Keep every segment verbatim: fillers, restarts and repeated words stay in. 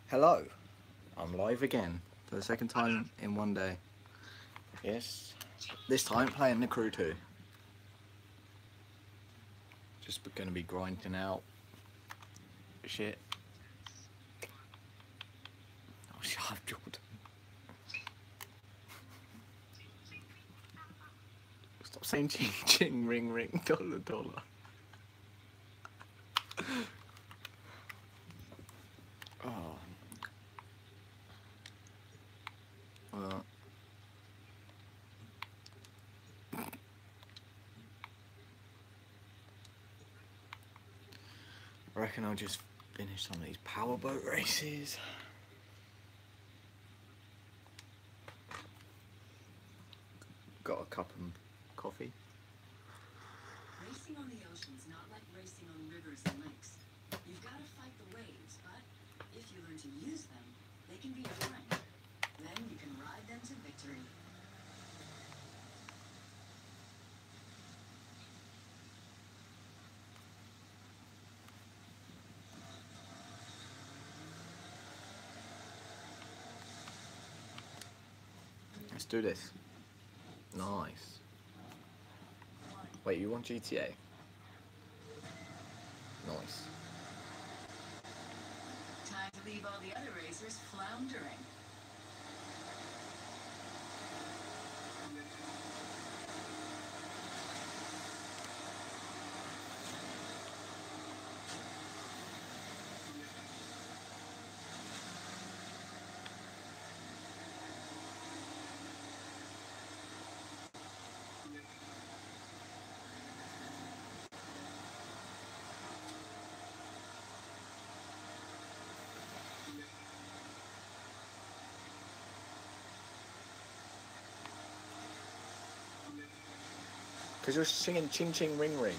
Hello, I'm live again for the second time in one day. Yes, this time playing the Crew two. Just going to be grinding out shit. Oh, shut up, Jordan. Stop saying ching ching, ring ring, dollar dollar. Oh. Well. I reckon I'll just finish some of these powerboat races. Got a cup of coffee. Racing on the ocean's not like racing on rivers and lakes. You've got to fight the waves, but if you learn to use them, they can be a friend. Then you can ride them to victory. Let's do this. Nice. Wait, you want G T A? Nice. Time to leave all the other racers floundering. Because you're singing ching ching ring ring.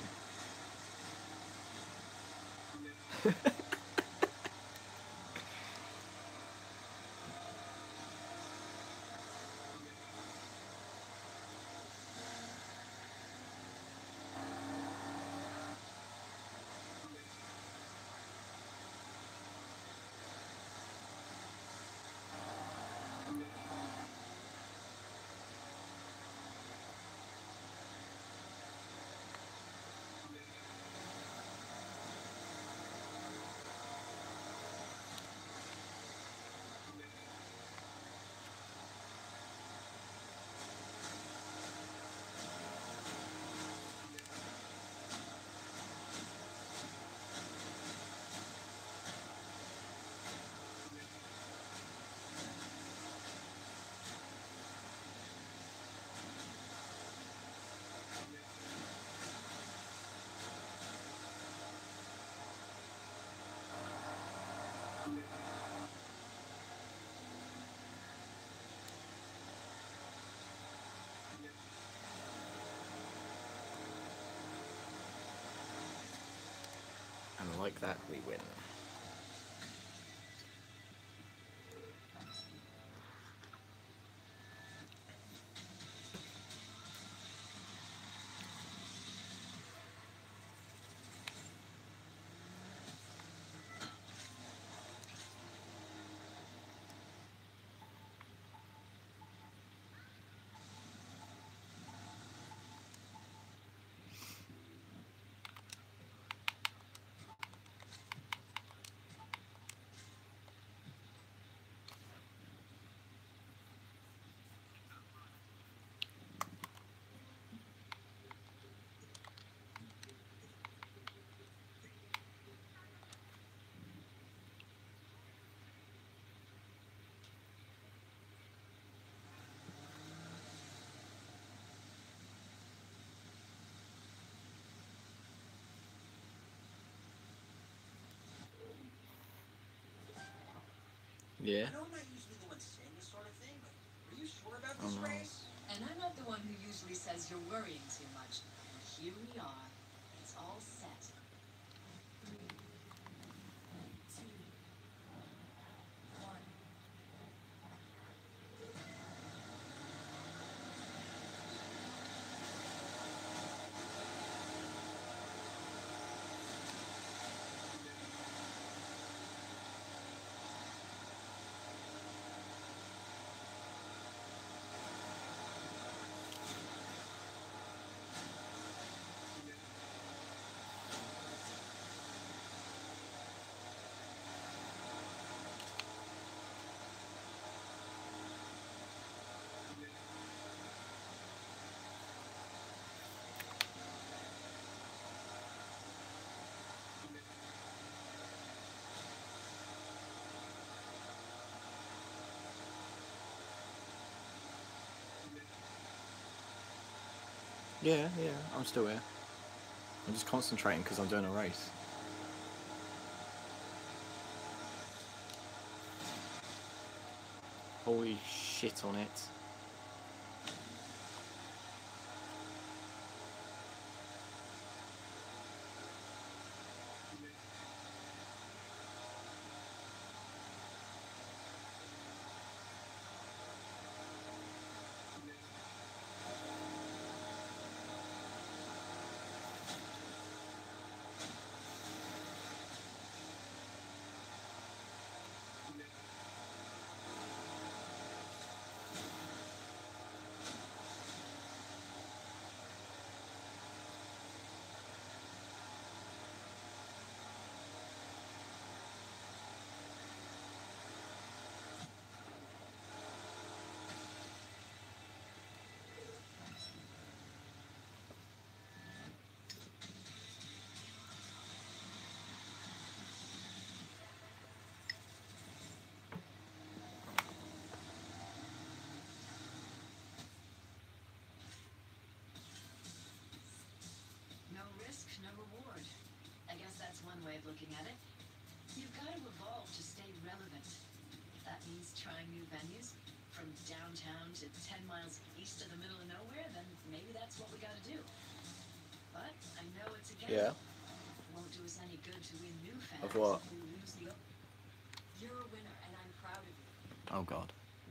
And like that, we win. Yeah. I know I'm not usually the one saying this sort of thing, but are you sure about Oh this no. race? And I'm not the one who usually says you're worrying too much. But here we are. It's all set. Three, two, one. Yeah, yeah, I'm still here. I'm just concentrating because I'm doing a race. Holy shit on it. No risk, no reward. I guess that's one way of looking at it. You've got to evolve to stay relevant. If that means trying new venues, from downtown to ten miles east of the middle of nowhere, then maybe that's what we got to do. But I know it's a gamble. Yeah. It won't do us any good to win new fans Of what? if we lose the. You're a winner, and I'm proud of you. Oh god.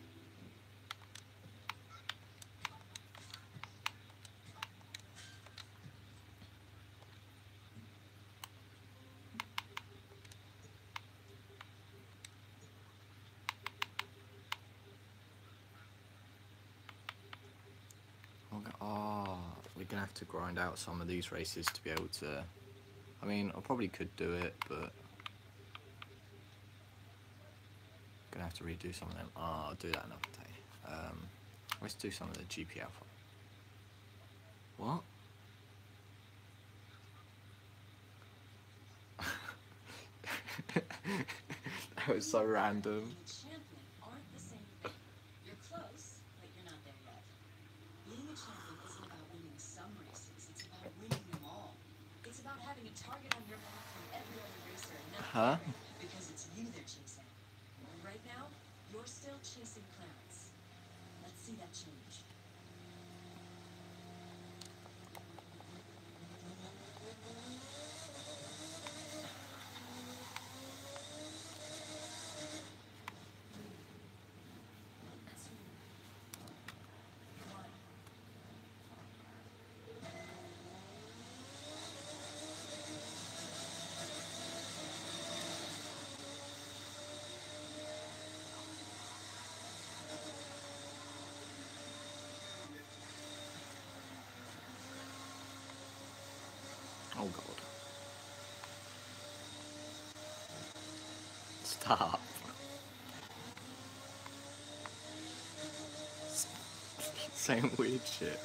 Oh, we're gonna have to grind out some of these races to be able to. I mean, I probably could do it, but gonna have to redo some of them. Oh, I'll do that another day. Um, let's do some of the G P Alpha. What? That was so random. And champion aren't the same thing. You're close, but you're not there yet. Being a champion isn't about winning some races, it's about winning them all. It's about having a target on your back from every other racer and not Huh? caring, because it's you they're chasing. And right now, you're still chasing Clarence. Let's see that change. One. Oh god. Stop. Saying weird shit.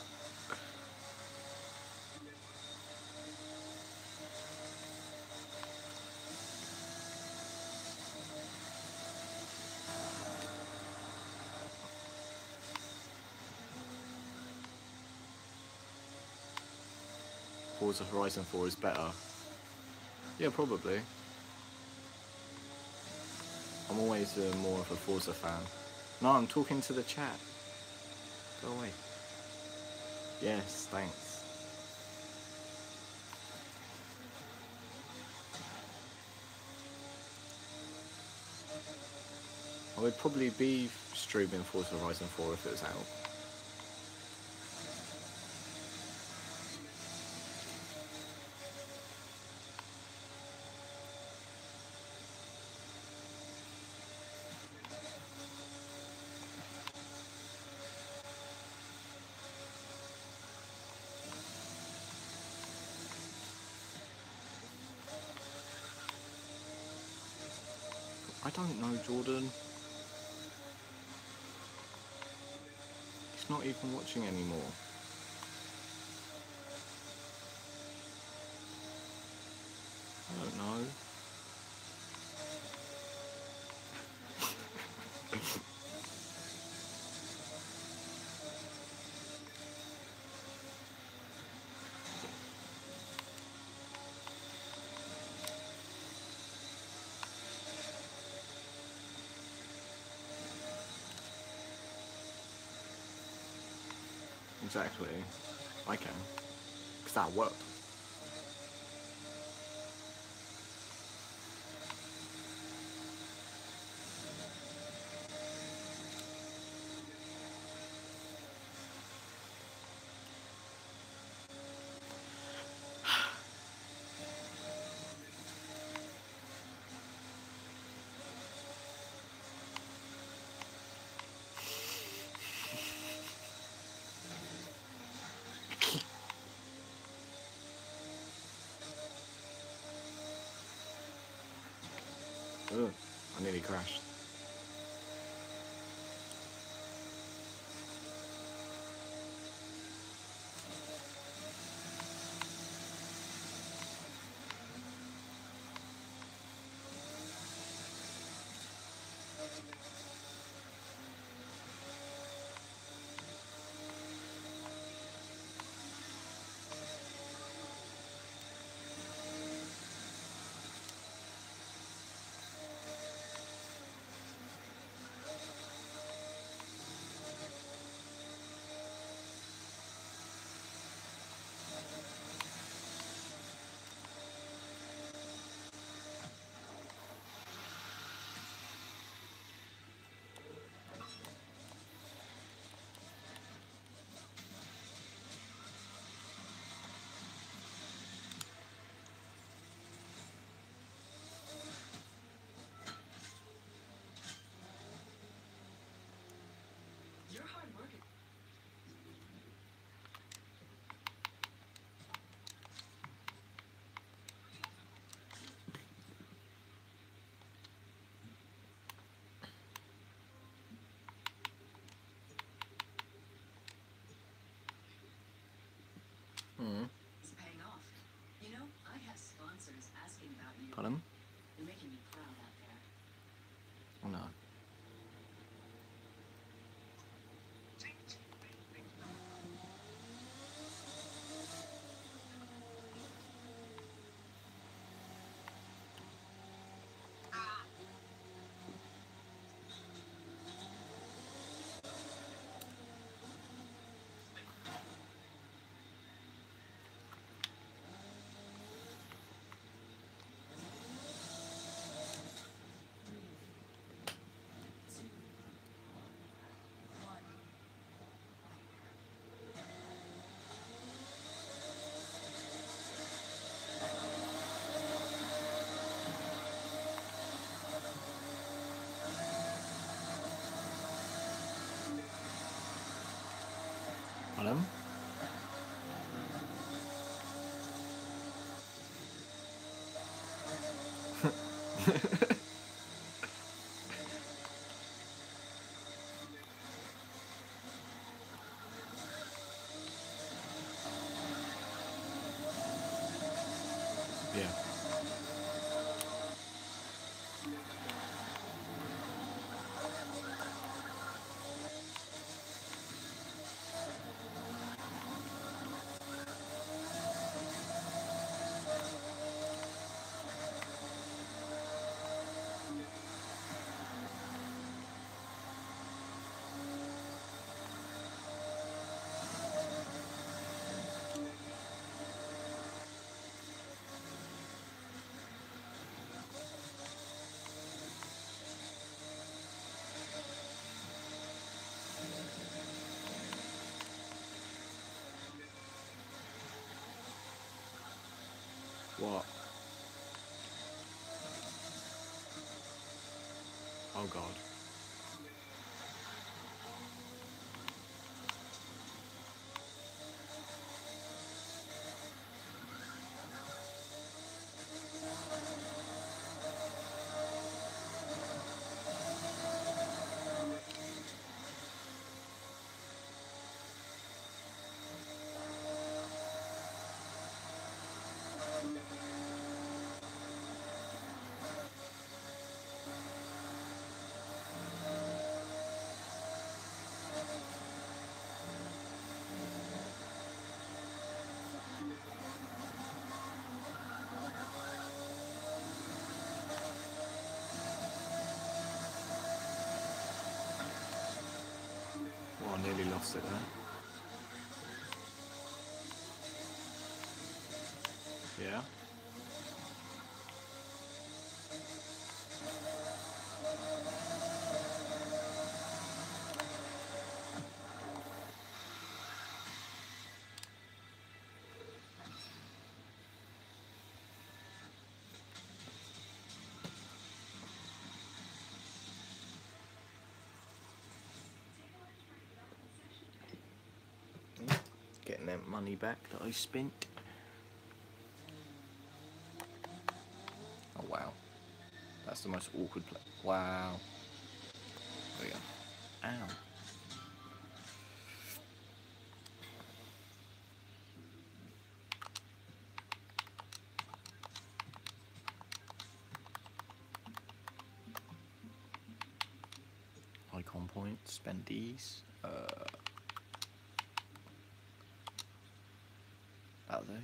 Forza Horizon four is better. Yeah, probably. I'm always uh, more of a Forza fan. No, I'm talking to the chat. Go away. Yes, thanks. I would probably be streaming Forza Horizon four if it was out. I don't know, Jordan. He's not even watching anymore. I don't know. exactly. I can. Because that worked. Ugh, I nearly crashed. You're hard working. Mm. It's paying off. You know, I have sponsors asking about you. Pardon? You're making me proud out there. Oh no. Pardon? Yeah. What? Oh god. Oh, I nearly lost it there. Yeah. Getting that money back that I spent. Oh wow. That's the most awkward place. Wow. There we go. Ow. Icon points, spend these. Uh, out there.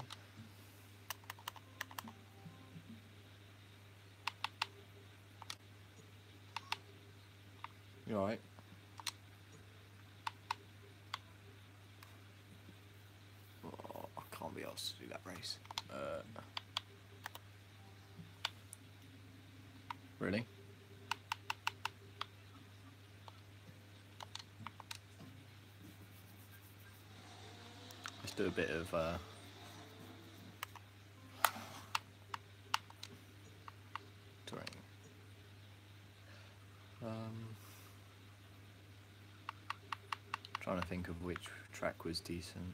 You alright? Oh, I can't be asked to do that race. Uh, really? Let's do a bit of uh, terrain. Um, trying to think of which track was decent.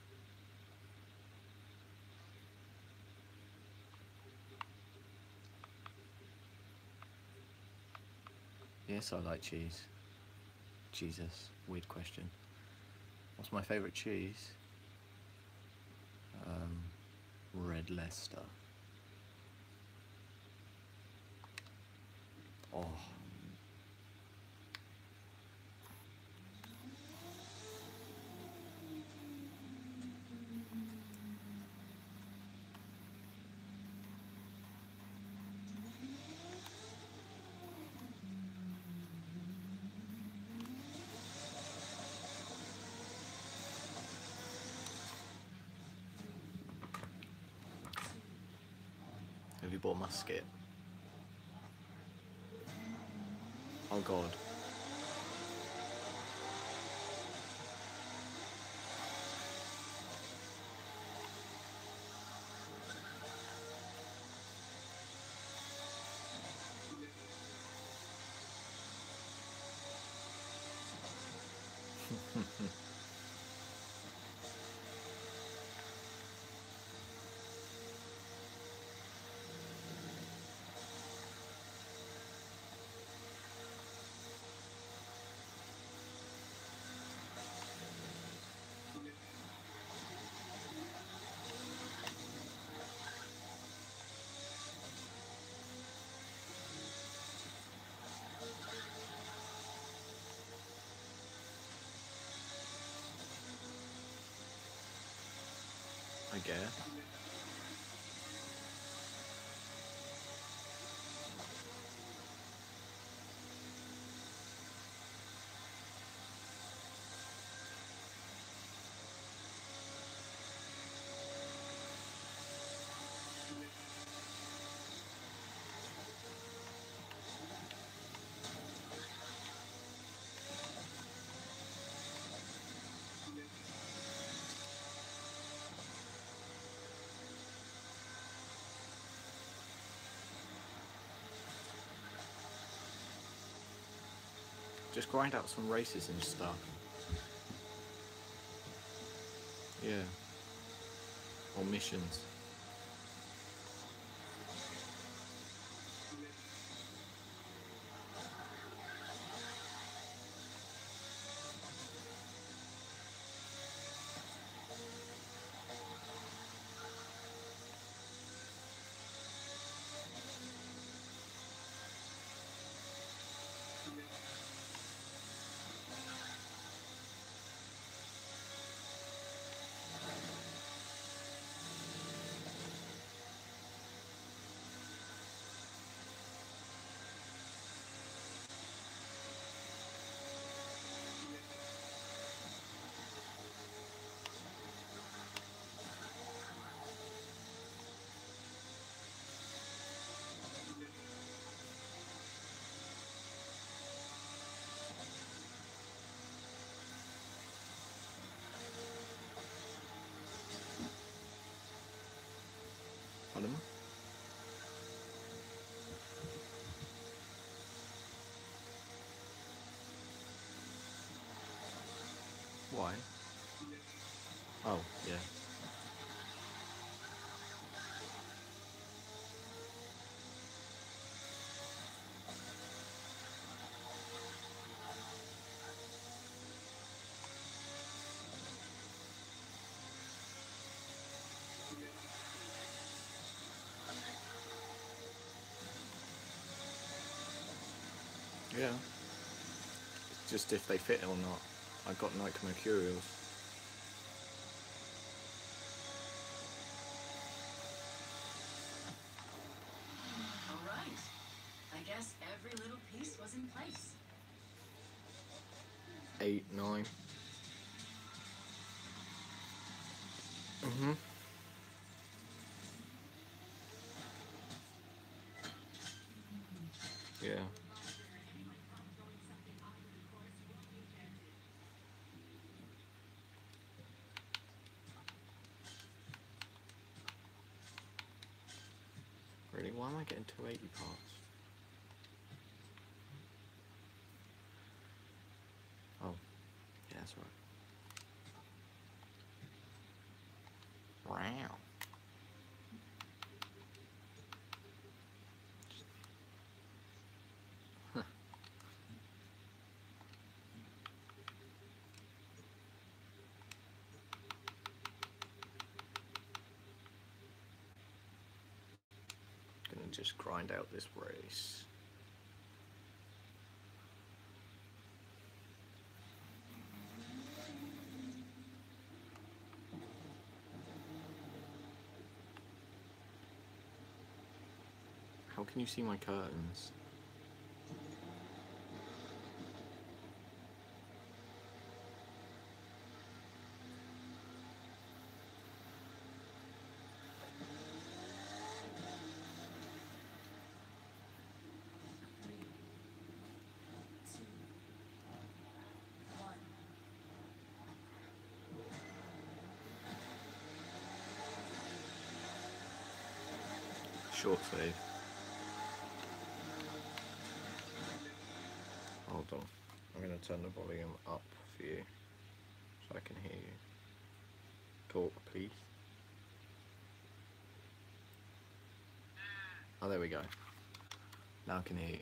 Yes, I like cheese. Jesus, weird question. What's my favourite cheese? Um, Red Leicester. Oh. Have you bought a musket? Oh god. I guess. Just grind out some races and stuff. Yeah. Or missions. Why? Oh, yeah. Yeah. Just if they fit or not. I got Nike Mercurials. All right. I guess every little piece was in place. Eight, nine. Mm-hmm. Yeah. Really? Why am I getting two eighty parts? Oh, yeah, that's right. Wow. Huh. Gonna just grind out this race. How can you see my curtains? Short save. Hold on. I'm going to turn the volume up for you so I can hear you. Talk, please. Oh, there we go. Now I can hear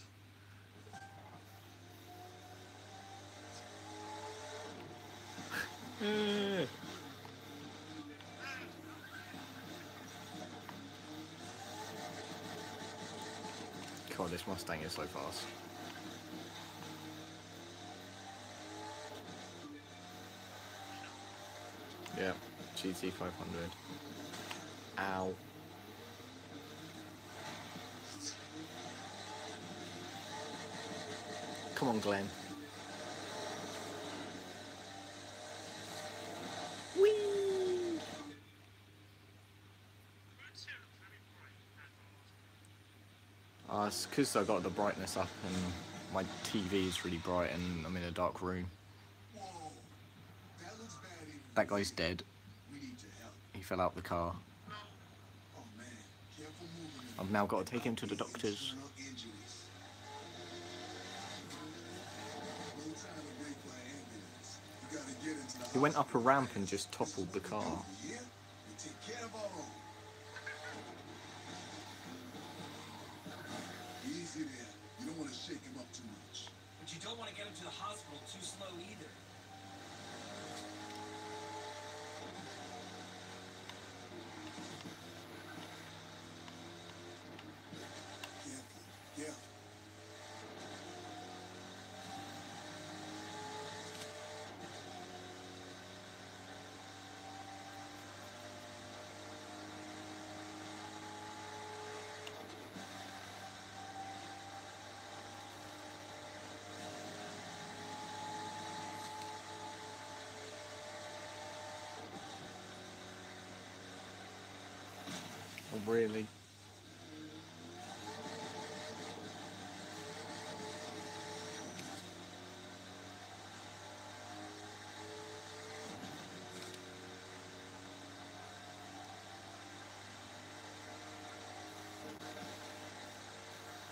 you. God, this Mustang is so fast. Yeah, G T five hundred. Ow. Come on, Glenn. Whee! Uh, it's because I got the brightness up and my T V is really bright and I'm in a dark room. Whoa, that looks bad. That guy's dead. We need your help. He fell out the car. Oh man, careful moving. I've now got to take him to the doctors. Internal injuries. No time to wait for an ambulance. You gotta get into the He went up a hospital. ramp and just toppled the car. Yeah, we take care of our own. Easy there. You don't want to shake him up too much. But you don't want to get him to the hospital too slow either. Careful, careful. Oh, really?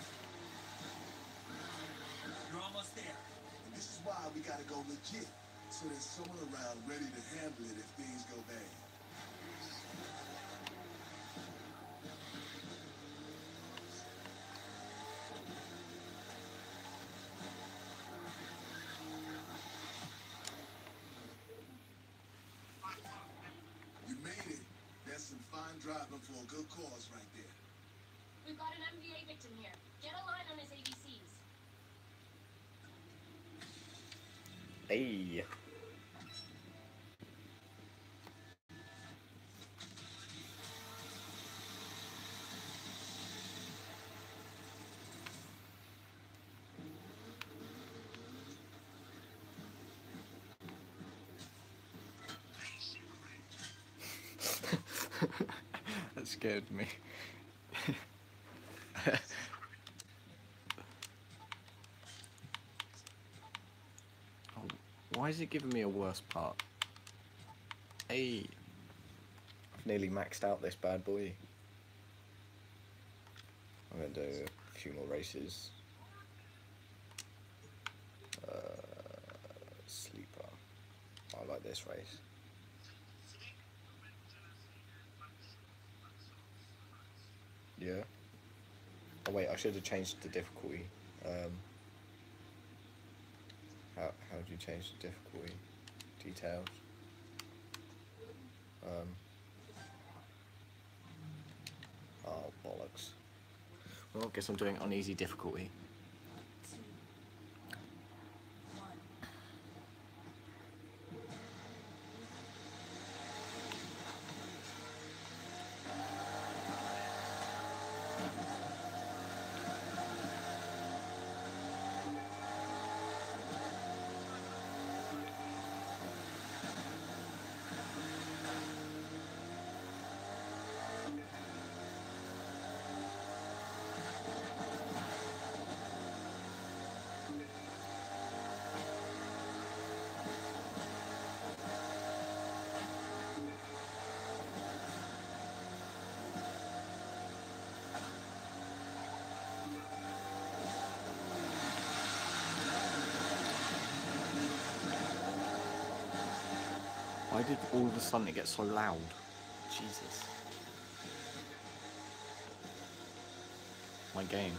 You're almost there. And this is why we gotta go legit. so there's someone around ready to handle it if things go bad. You made it. That's some fine driving for a good cause right there. We've got an M V A victim here. Get a line on his A B Cs. Hey. That scared me. Oh, why is it giving me a worse part? Hey, I've nearly maxed out this bad boy. I'm gonna do a few more races. Uh, sleeper. I like this race. Yeah. Oh wait, I should have changed the difficulty. Um, how how do you change the difficulty? Details. Um. Oh bollocks. Well, I guess I'm doing on easy difficulty. Why did all of a sudden it get so loud? Jesus. My game.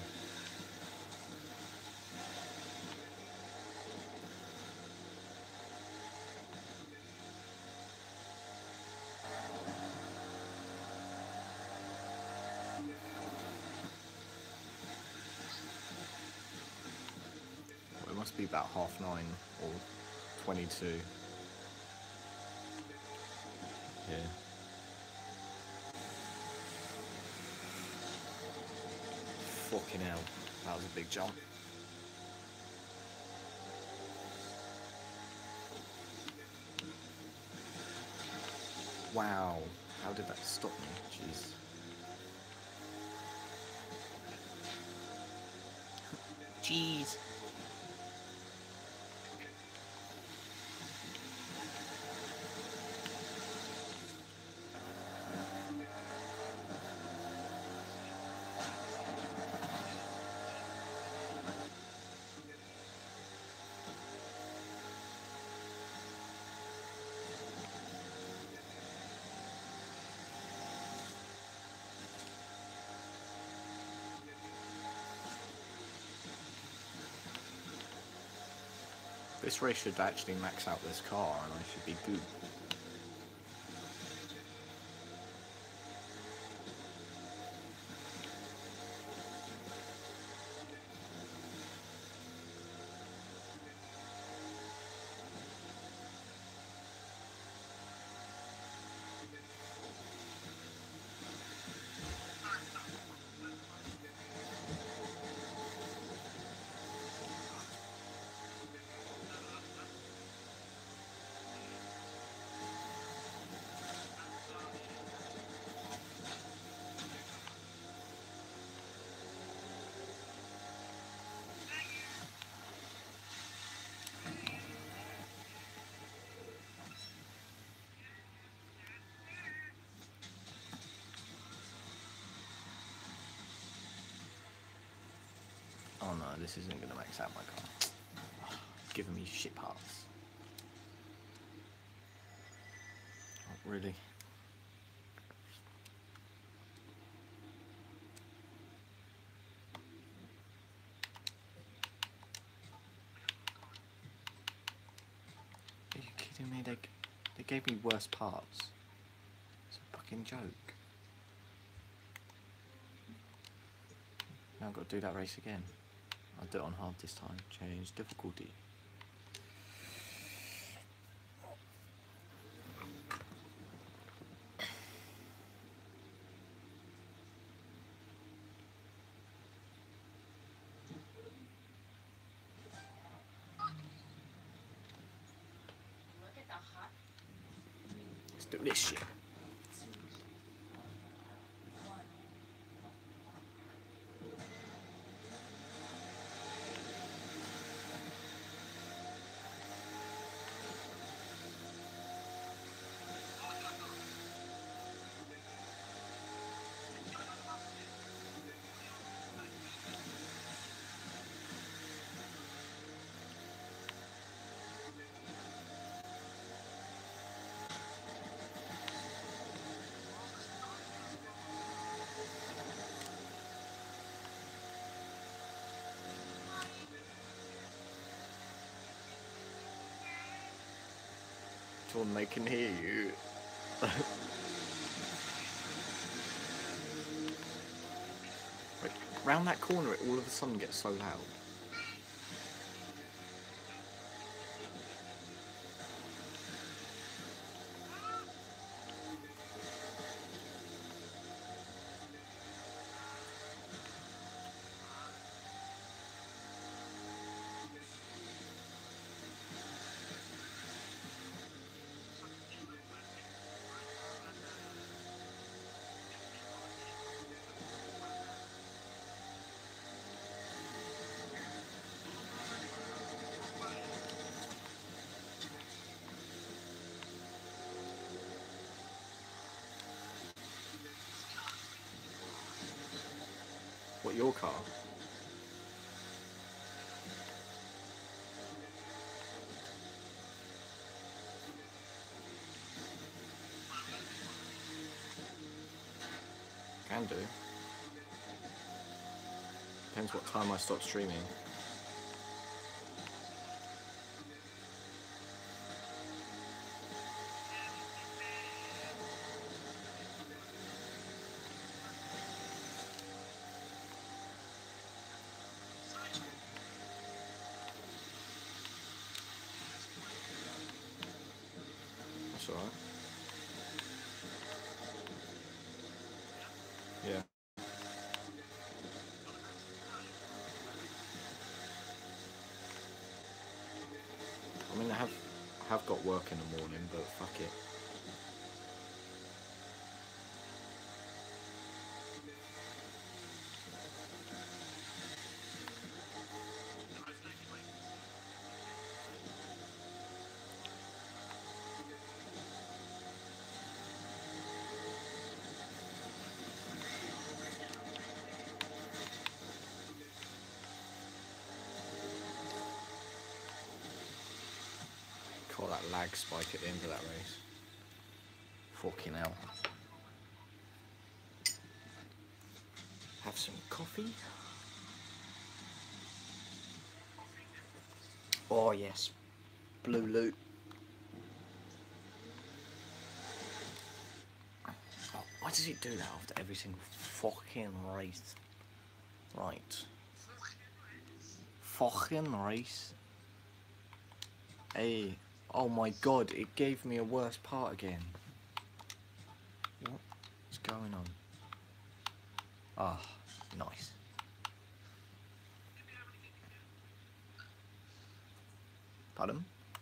Well, it must be about half nine or twenty-two. Yeah. Fucking hell, that was a big jump. Wow, how did that stop me? Jeez. Jeez. This race should actually max out this car and I should be good. Oh no, this isn't going to max out my car. Giving me shit parts. Really. Are you kidding me? They, they gave me worse parts. It's a fucking joke. Now I've got to do that race again. I'll do it on hard this time. Change difficulty. Look at the hot. Let's do this shit. John, they can hear you. Wait, round that corner it all of a sudden gets so loud. What, your car? Can do. Depends what time I stop streaming. That's alright. Yeah. I mean, I have, I have got work in the morning, but fuck it. Call that lag spike at the end of that race. Fucking hell. Have some coffee. Oh yes, Blue Loot. Oh, why does it do that after every single fucking race? Right. Fucking race. Hey. Oh my god, it gave me a worse part again. What's going on? Ah, nice. Pardon?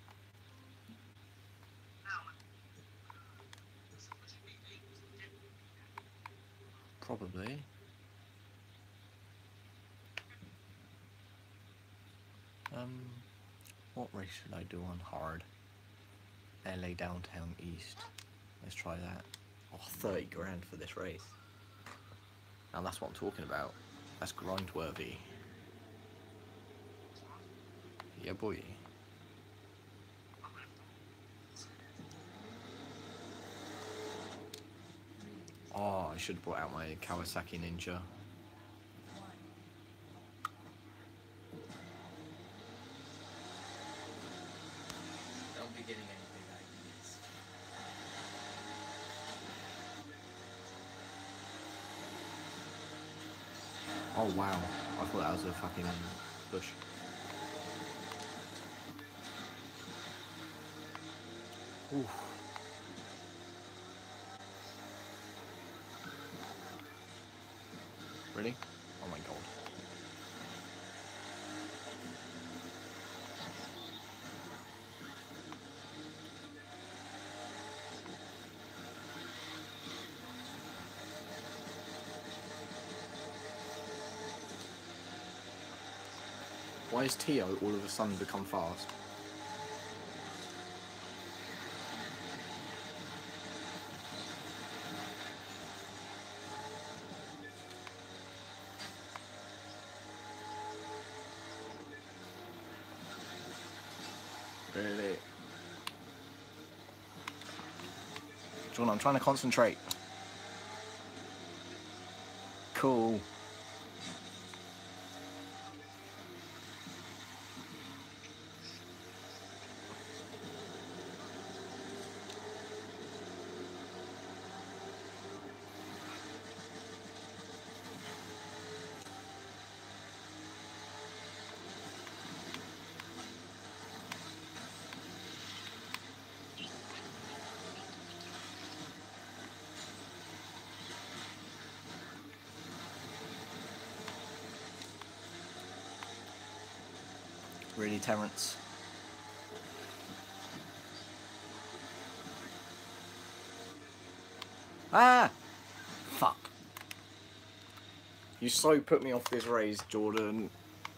Probably. Um, what race should I do on hard? L A Downtown East. Let's try that. Oh, thirty grand for this race. And that's what I'm talking about. That's grind worthy. Yeah, boy. I should have brought out my Kawasaki Ninja. Don't be getting any big ideas. Oh wow, I thought that was a fucking bush. Oof. Really? Oh my god. Why has Tio all of a sudden become fast? Really? John, I'm trying to concentrate. Cool. Really, Terrence? Ah! Fuck. You so put me off this race, Jordan.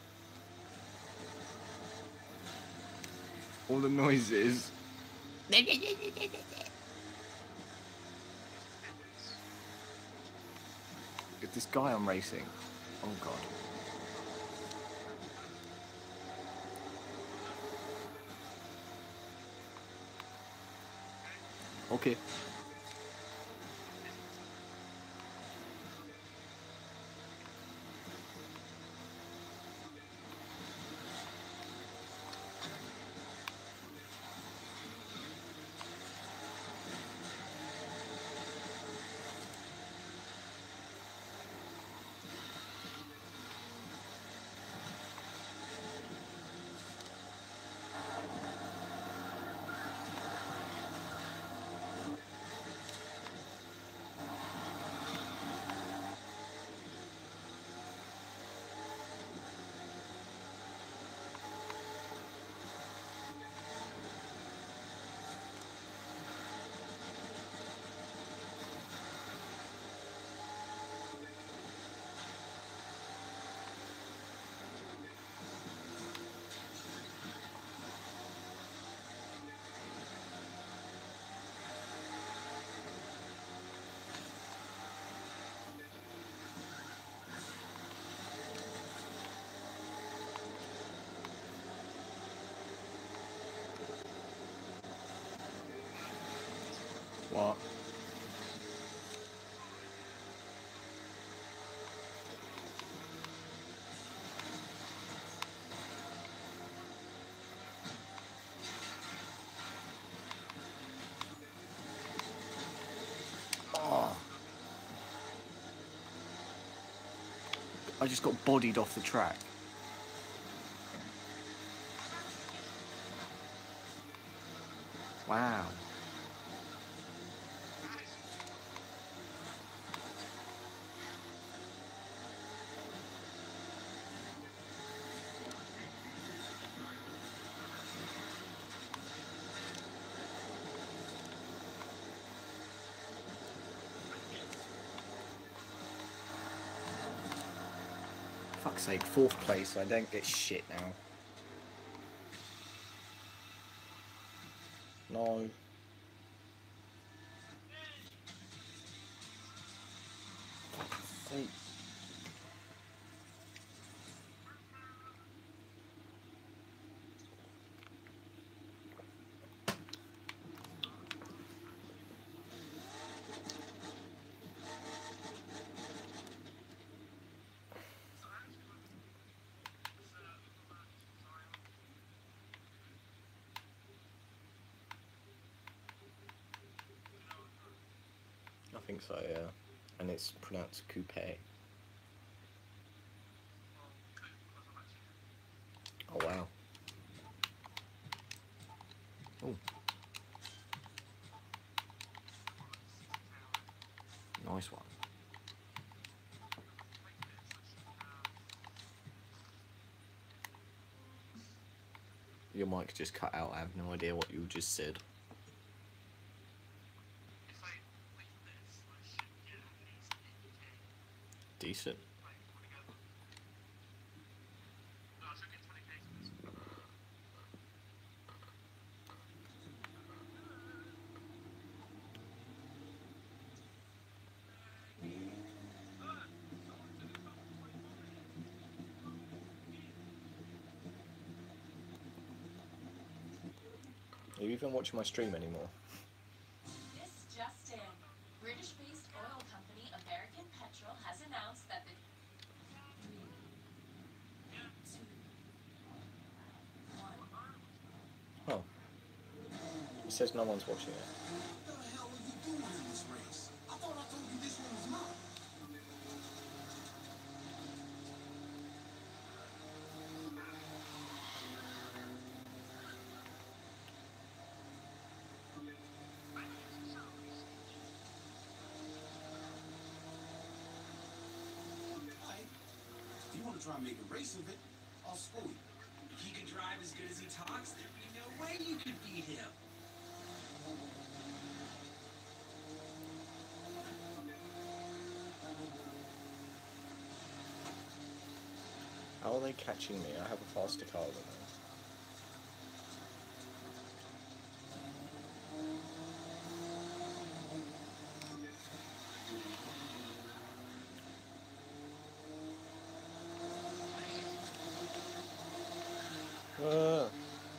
All the noises. It's this guy I'm racing. Oh god. Okay. What? Oh. I just got bodied off the track. Wow. Fuck's sake, fourth place, I don't get shit now. No. Fuck's sake. think so, yeah. And it's pronounced coupe. Oh wow. Oh. Nice one. Your mic just cut out. I have no idea what you just said. Decent. Are you even watching my stream anymore? This just in. British-based oil company American Petrol has announced that the Oh. It says no one's watching it. What the hell are you doing in this race? I thought I told you this one was mine. Alright. If you want to try and make a race of it, I'll school you. If he can drive as good as he talks, there'd be no way you could beat him. How are they catching me? I have a faster car than them. Uh.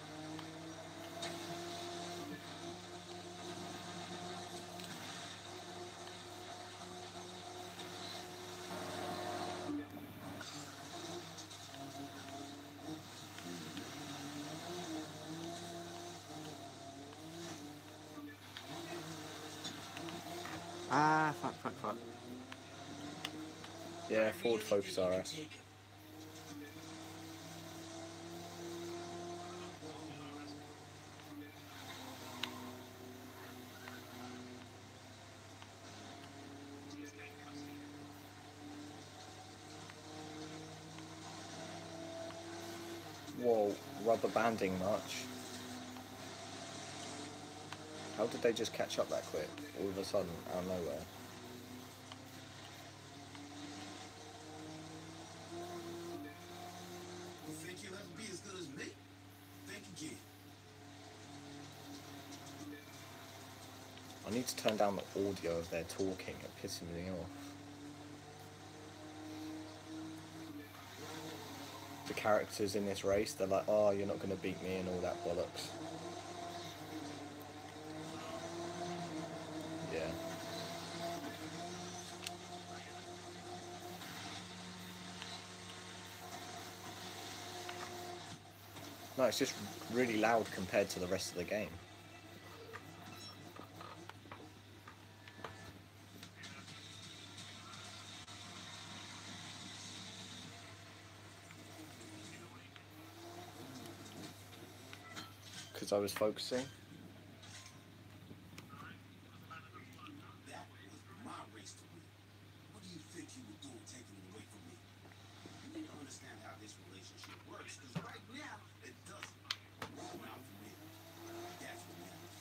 Ah, fuck, fuck, fuck. Yeah, Ford Focus R S. Whoa, rubber banding much. How did they just catch up that quick? All of a sudden, out of nowhere. You think you'll ever be as good as me? Think again. I need to turn down the audio of their talking. It's pissing me off. The characters in this race, they're like, oh, you're not going to beat me and all that bollocks. Yeah. No, it's just really loud compared to the rest of the game. Because I was focusing. That was my race to win. What do you think you were doing taking it away from me? You need to understand how this relationship works, because right now, it doesn't. Not for me. That's what matters.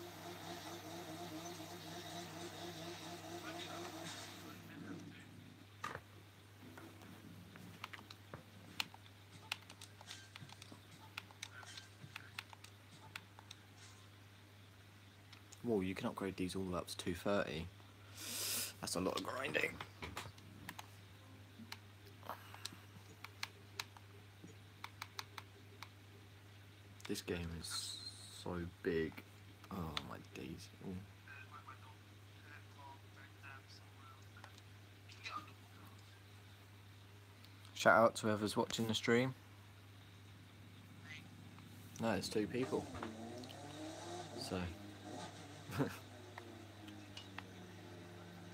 Whoa, you can upgrade these all the way up to two thirty. That's a lot of grinding. This game is so big. Oh my days. Ooh. Shout out to whoever's watching the stream. No, it's two people. So.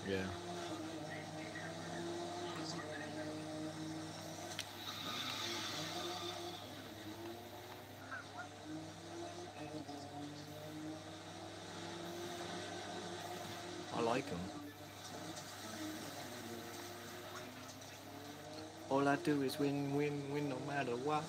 Yeah. I like them. All I do is win, win, win, no matter what.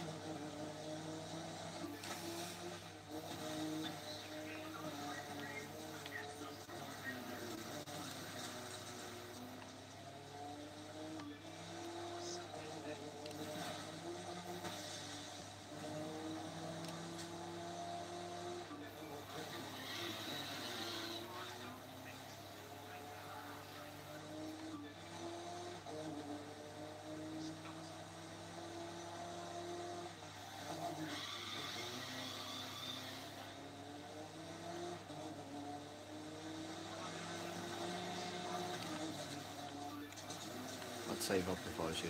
I'd save up if I was you.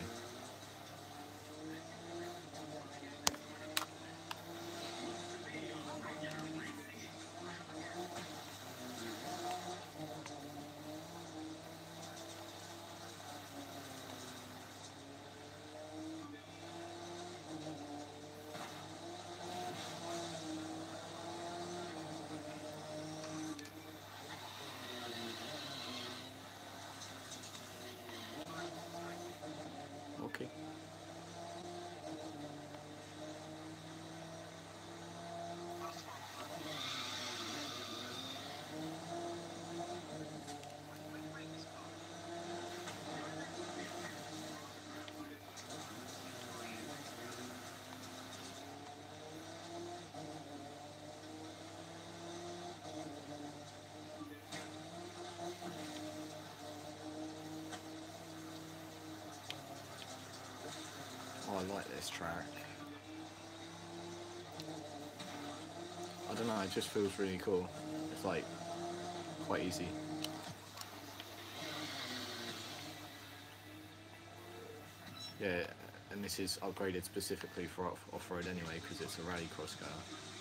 Okay. Oh, I like this track. I don't know, it just feels really cool. It's like quite easy. Yeah, and this is upgraded specifically for off- off-road anyway because it's a rallycross car.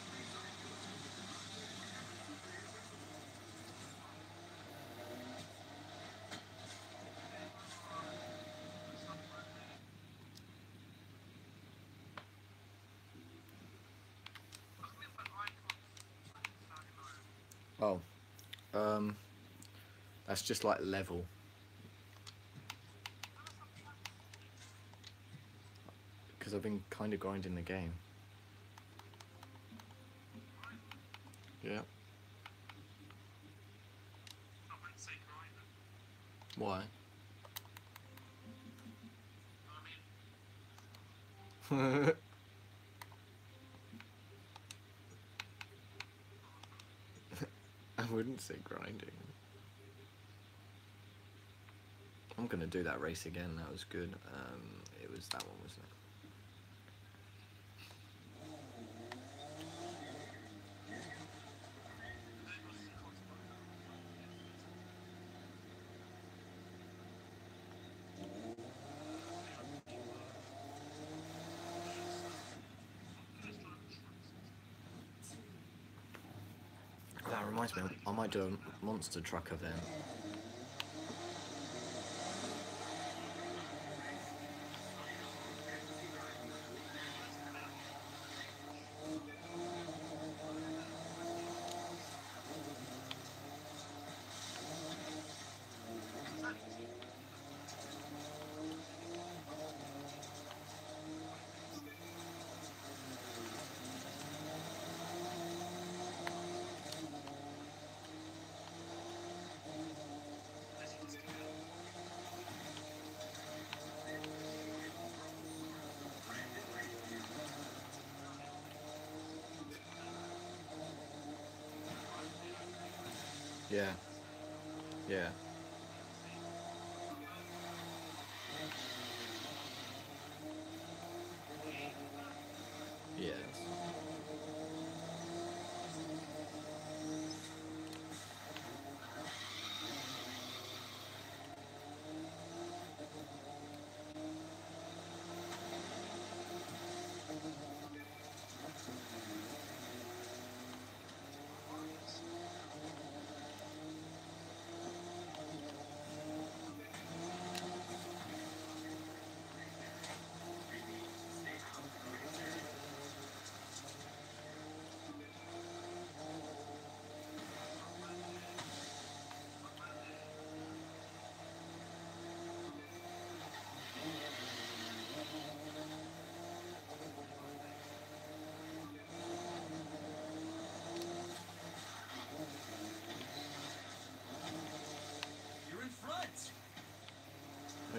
Oh, um, that's just like level. Because I've been kind of grinding the game. Yeah. Why? I wouldn't say grinding. I'm gonna do that race again. That was good. Um, it was that one, wasn't it? That reminds me, I might do a monster truck event. Yeah. Yeah. Yes.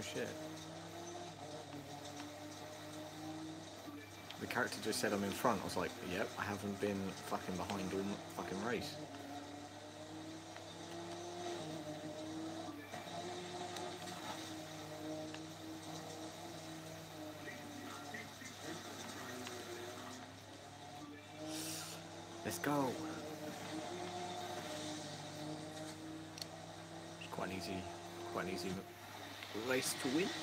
shit. The character just said I'm in front. I was like, yep, I haven't been fucking behind all the fucking race. Let's go. It's quite an easy, quite an easy race to win.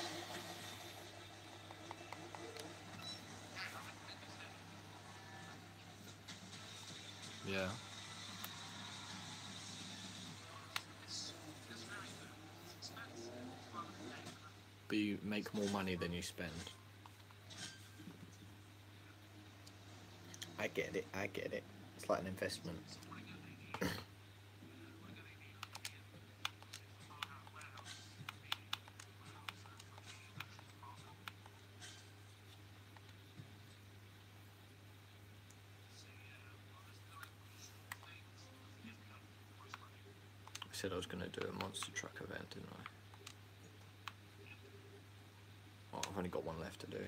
Yeah. But you make more money than you spend. I get it, I get it. It's like an investment. I said I was going to do a monster truck event, didn't I? Well, I've only got one left to do.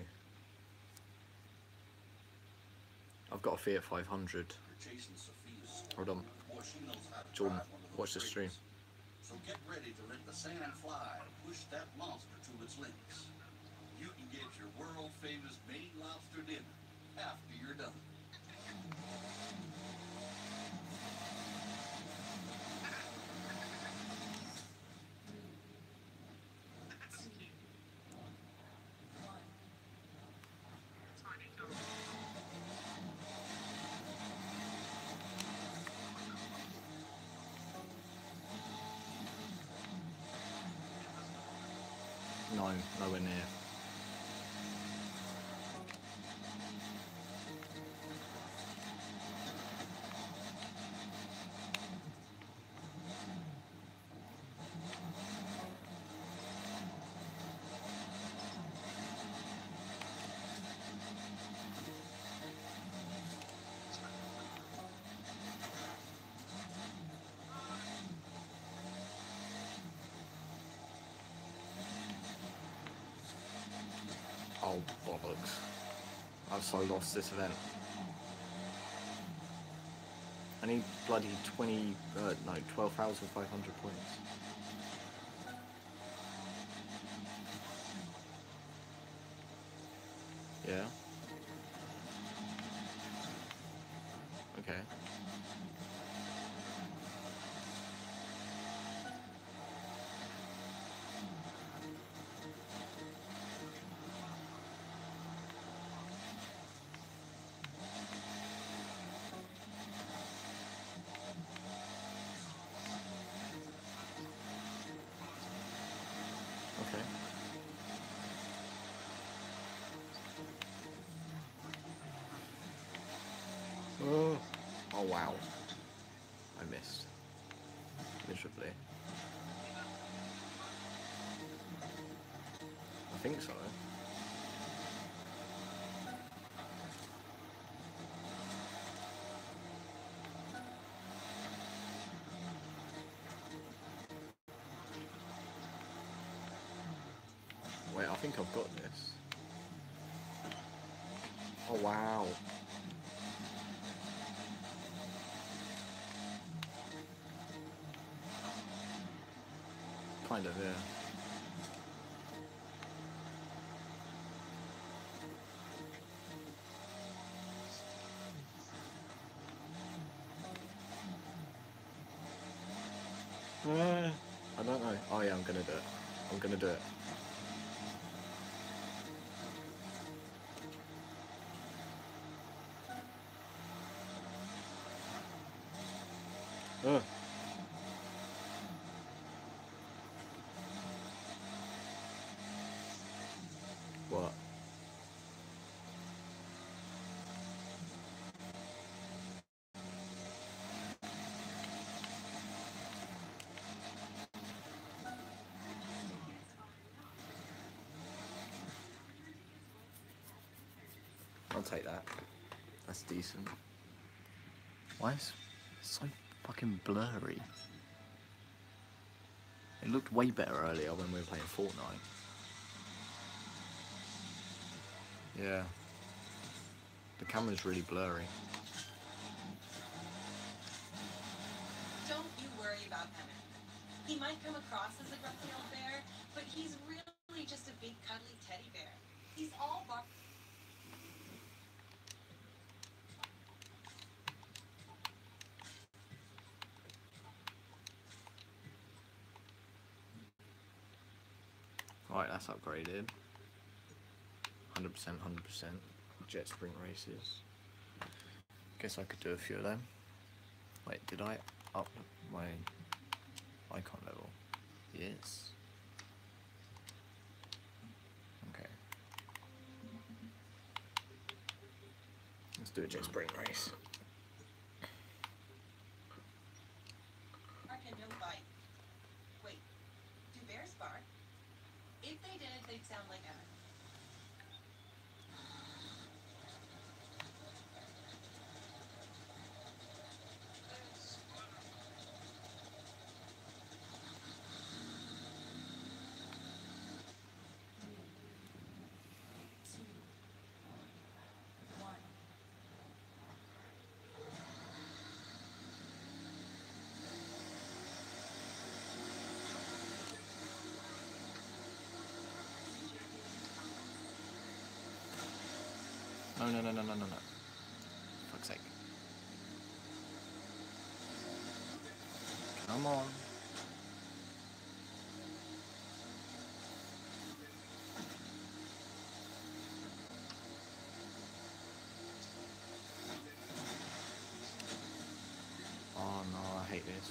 I've got a Fiat five hundred. Hold on. Jordan, watch the stream. So get ready to let the sand fly and push that monster to its limits. You can get your world famous Maine lobster dinner after you're done. No, nowhere near. Oh, bollocks. I've so lost this event. I need bloody twenty, uh, no, twelve thousand five hundred points. Yeah? Okay. Okay. Oh, oh wow. I missed. Miserably. I think so. Wait, I think I've got this. Oh wow. Kind of, yeah. Uh, I don't know. Oh yeah, I'm gonna do it. I'm gonna do it. Uh. What? I'll take that. That's decent. Why is it so fucking blurry? It looked way better earlier when we were playing Fortnite. Yeah. The camera's really blurry. Don't you worry about Emmett. He might come across as a grumpy old bear, but he's really just a big cuddly teddy bear. He's all bar- Right, that's upgraded. one hundred percent, one hundred percent. Jet sprint races. Guess I could do a few of them. Wait, did I up my icon level? Yes. Okay. Let's do a jet sprint race. bark and no bite. Wait, do bears bark? If they did, they'd sound like Emmett. No, no, no, no, no, no, no. Fuck's sake. Come on. Oh no, I hate this.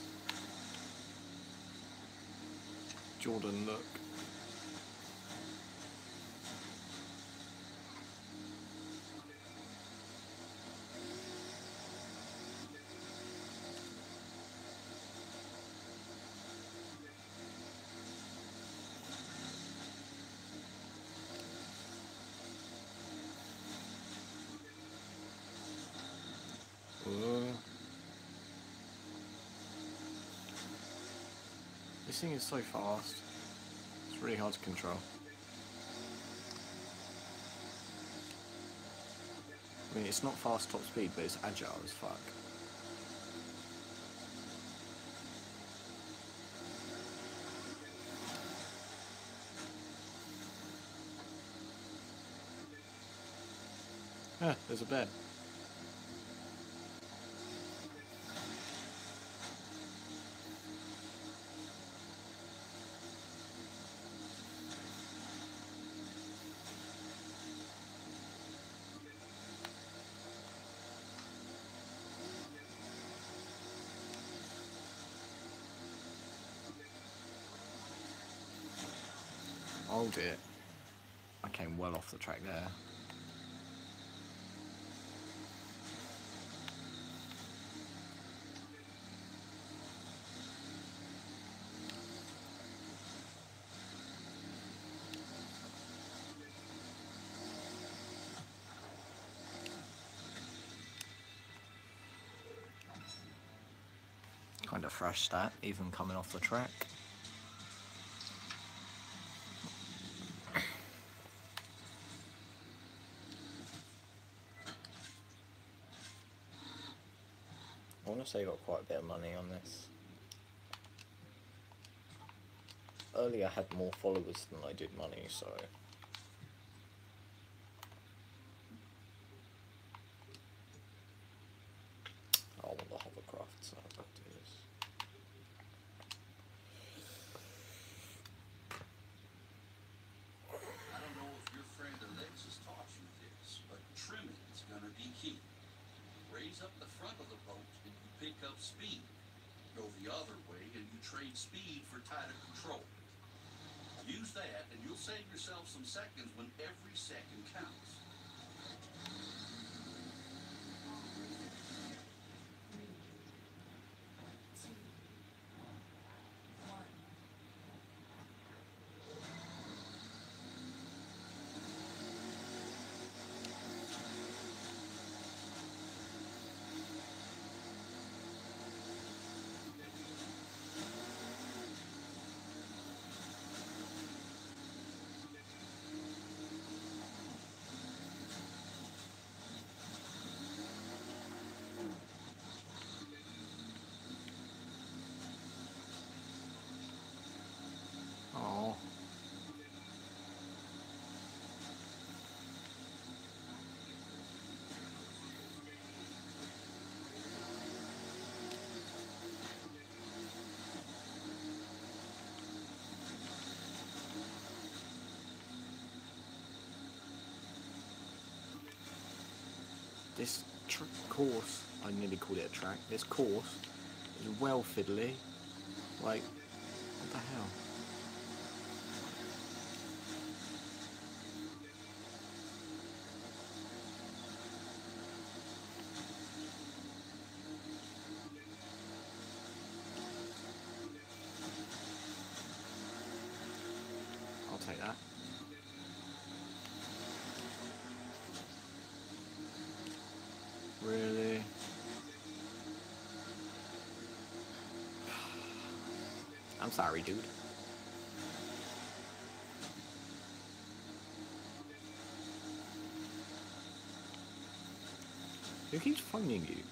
Jordan, look. Uh, this thing is so fast. It's really hard to control. I mean, it's not fast top speed, but it's agile as fuck. Ah, there's a bed. Oh dear. I came well off the track there. Kind of fresh that, even coming off the track. I want to say I got quite a bit of money on this. Earlier I had more followers than I did money, so... I want the hovercraft, so I'll do this. I don't know if your friend Alexis taught you this, but trimming is gonna be key. Raise up the front of the boat and you pick up speed. Go the other way and you trade speed for tighter control. Use that and you'll save yourself some seconds when every second counts. This tr course, I nearly called it a track, this course is well fiddly. Like, what the hell? I'll take that. Really? I'm sorry, dude. Who keeps phoning you?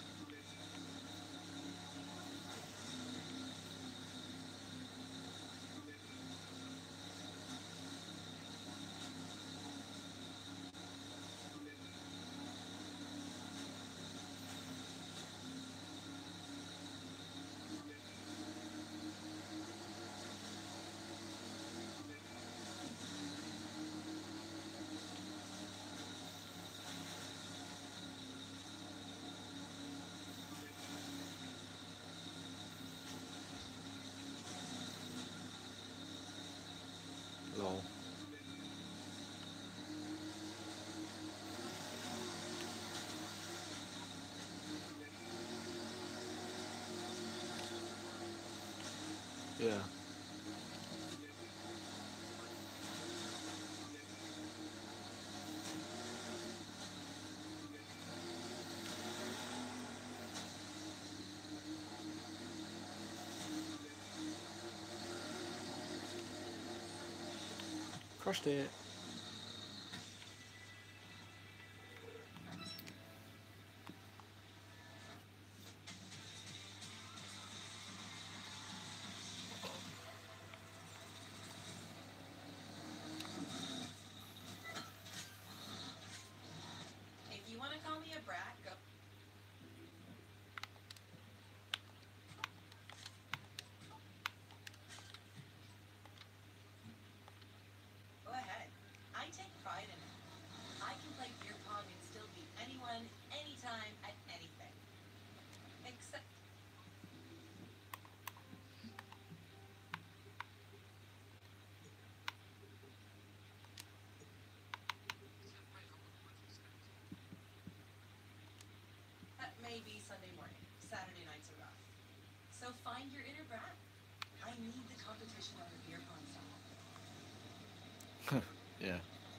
Lol. Yeah. Crushed it. If you want to call me a brat, go. Go ahead. I take pride in it. I can play beer pong and still beat anyone, anytime, at anything. Except. That may be Sunday morning. Saturday nights are rough. So find your inner brat. I need the competition on the beer pong side. Yeah.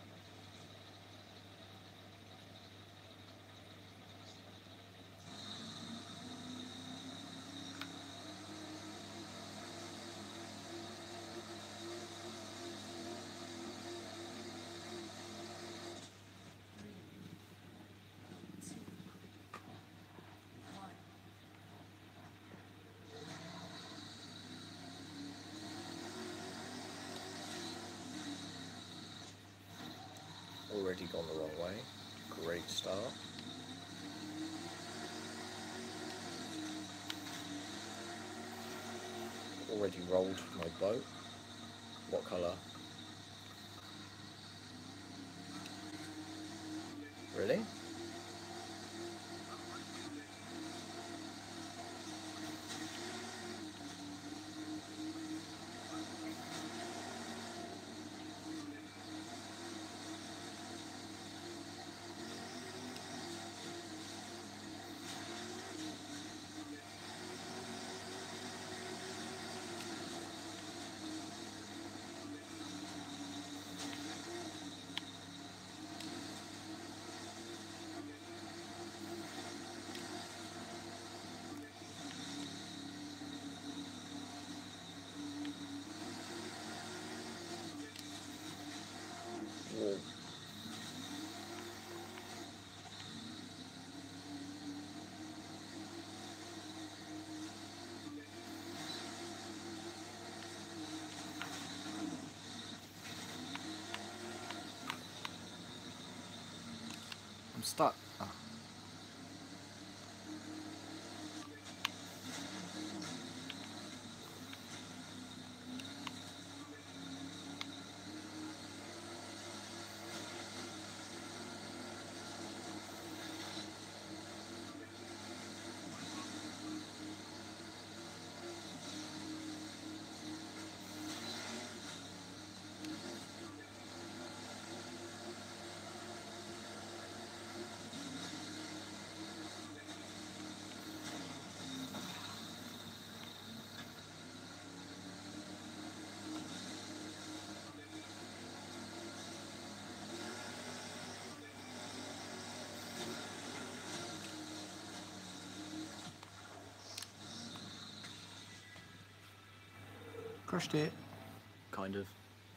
Already gone the wrong way. Great start. Already rolled my boat. What colour? Really? Whoa. I'm stuck. Ah. Crushed it. Kind of.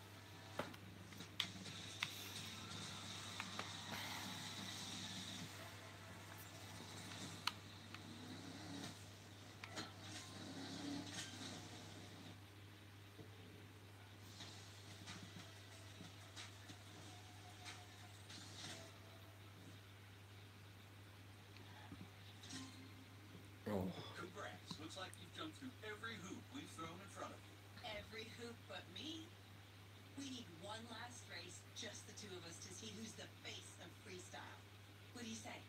Oh. Congrats. Looks like you've jumped through every hoop we've thrown in front of you. Every hoop but me. We need one last race, just the two of us, to see who's the face of freestyle. What do you say?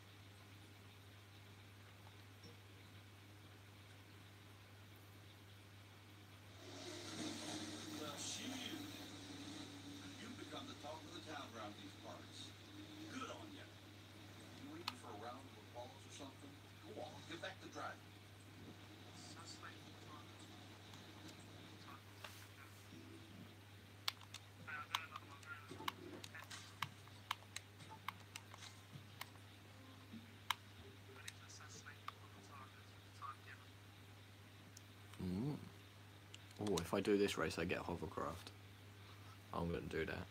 Well, shoot. You've become the talk of the town around these parts. Good on you. You waiting for a round of applause or something? Go on, get back to driving. Mm. Oh, if I do this race, I get hovercraft. I'm going to do that.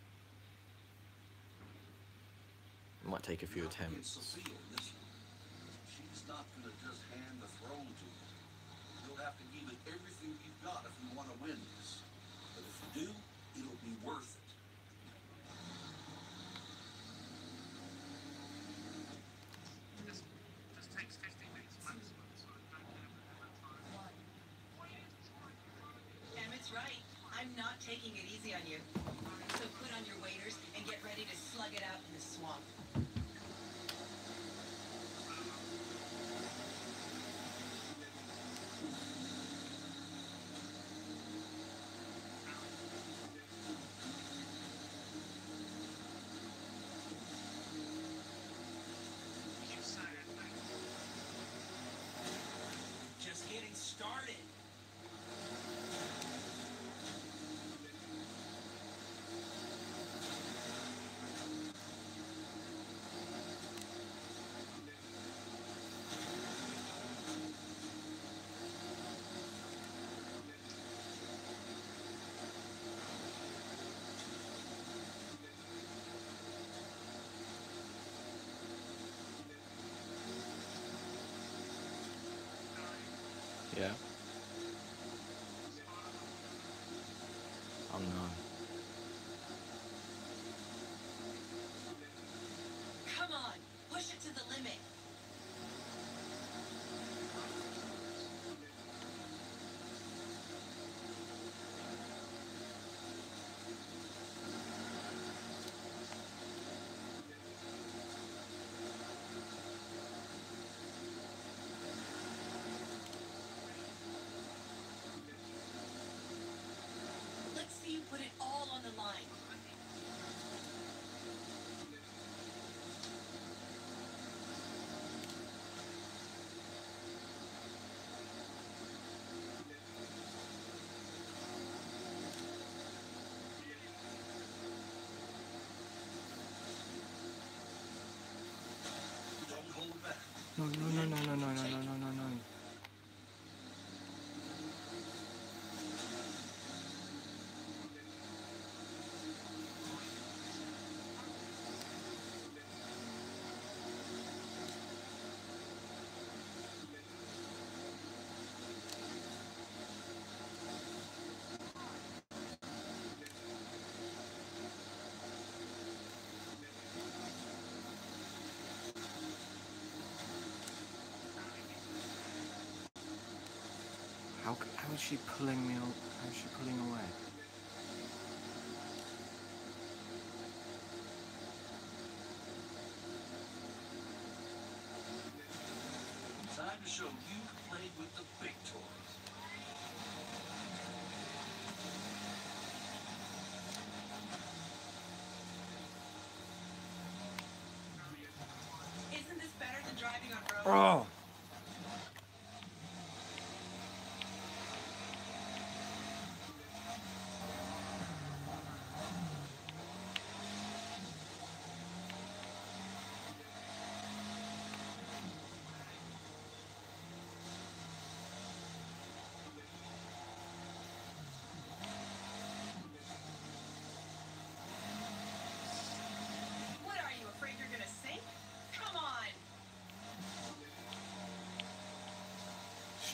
It might take a few Not against attempts. Sophia in this one. She's not gonna just hand the throne to you. You'll have to give it everything you've got if you want to win this. But if you do, it'll be worth it. Emmett's right. I'm not taking it easy on you. So put on your waders and get ready to slug it out in the swamp. Just getting started. Yeah. Oh no. Come on, push it to the limit. Let's see you put it all on the line. Don't hold back. No, no, no, no, no, no, no, no, no, no, no. How, c- how is she pulling me? Al- how is she pulling away? Time to show you played with the big toys. Isn't this better than driving on road? Oh.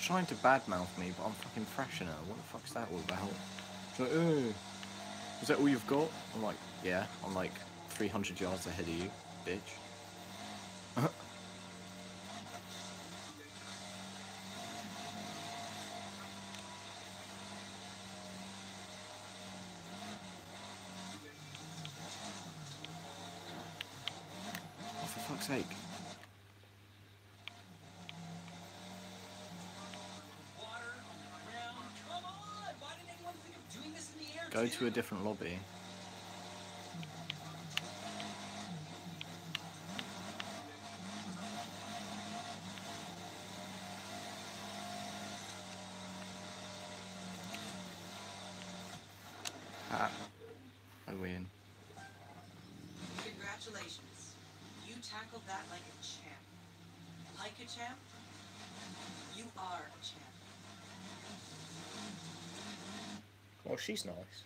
trying to badmouth me, but I'm fucking thrashing her. What the fuck's that all about? She's like, oh, is that all you've got? I'm like, yeah, I'm like three hundred yards ahead of you, bitch. Oh, for fuck's sake. Water on the ground. Come on! Why didn't anyone think of doing this in the air? Go Tim? to a different lobby. Ah, I win. Congratulations. You tackled that like a champ. Like a champ? You are a champ. Well, she's nice.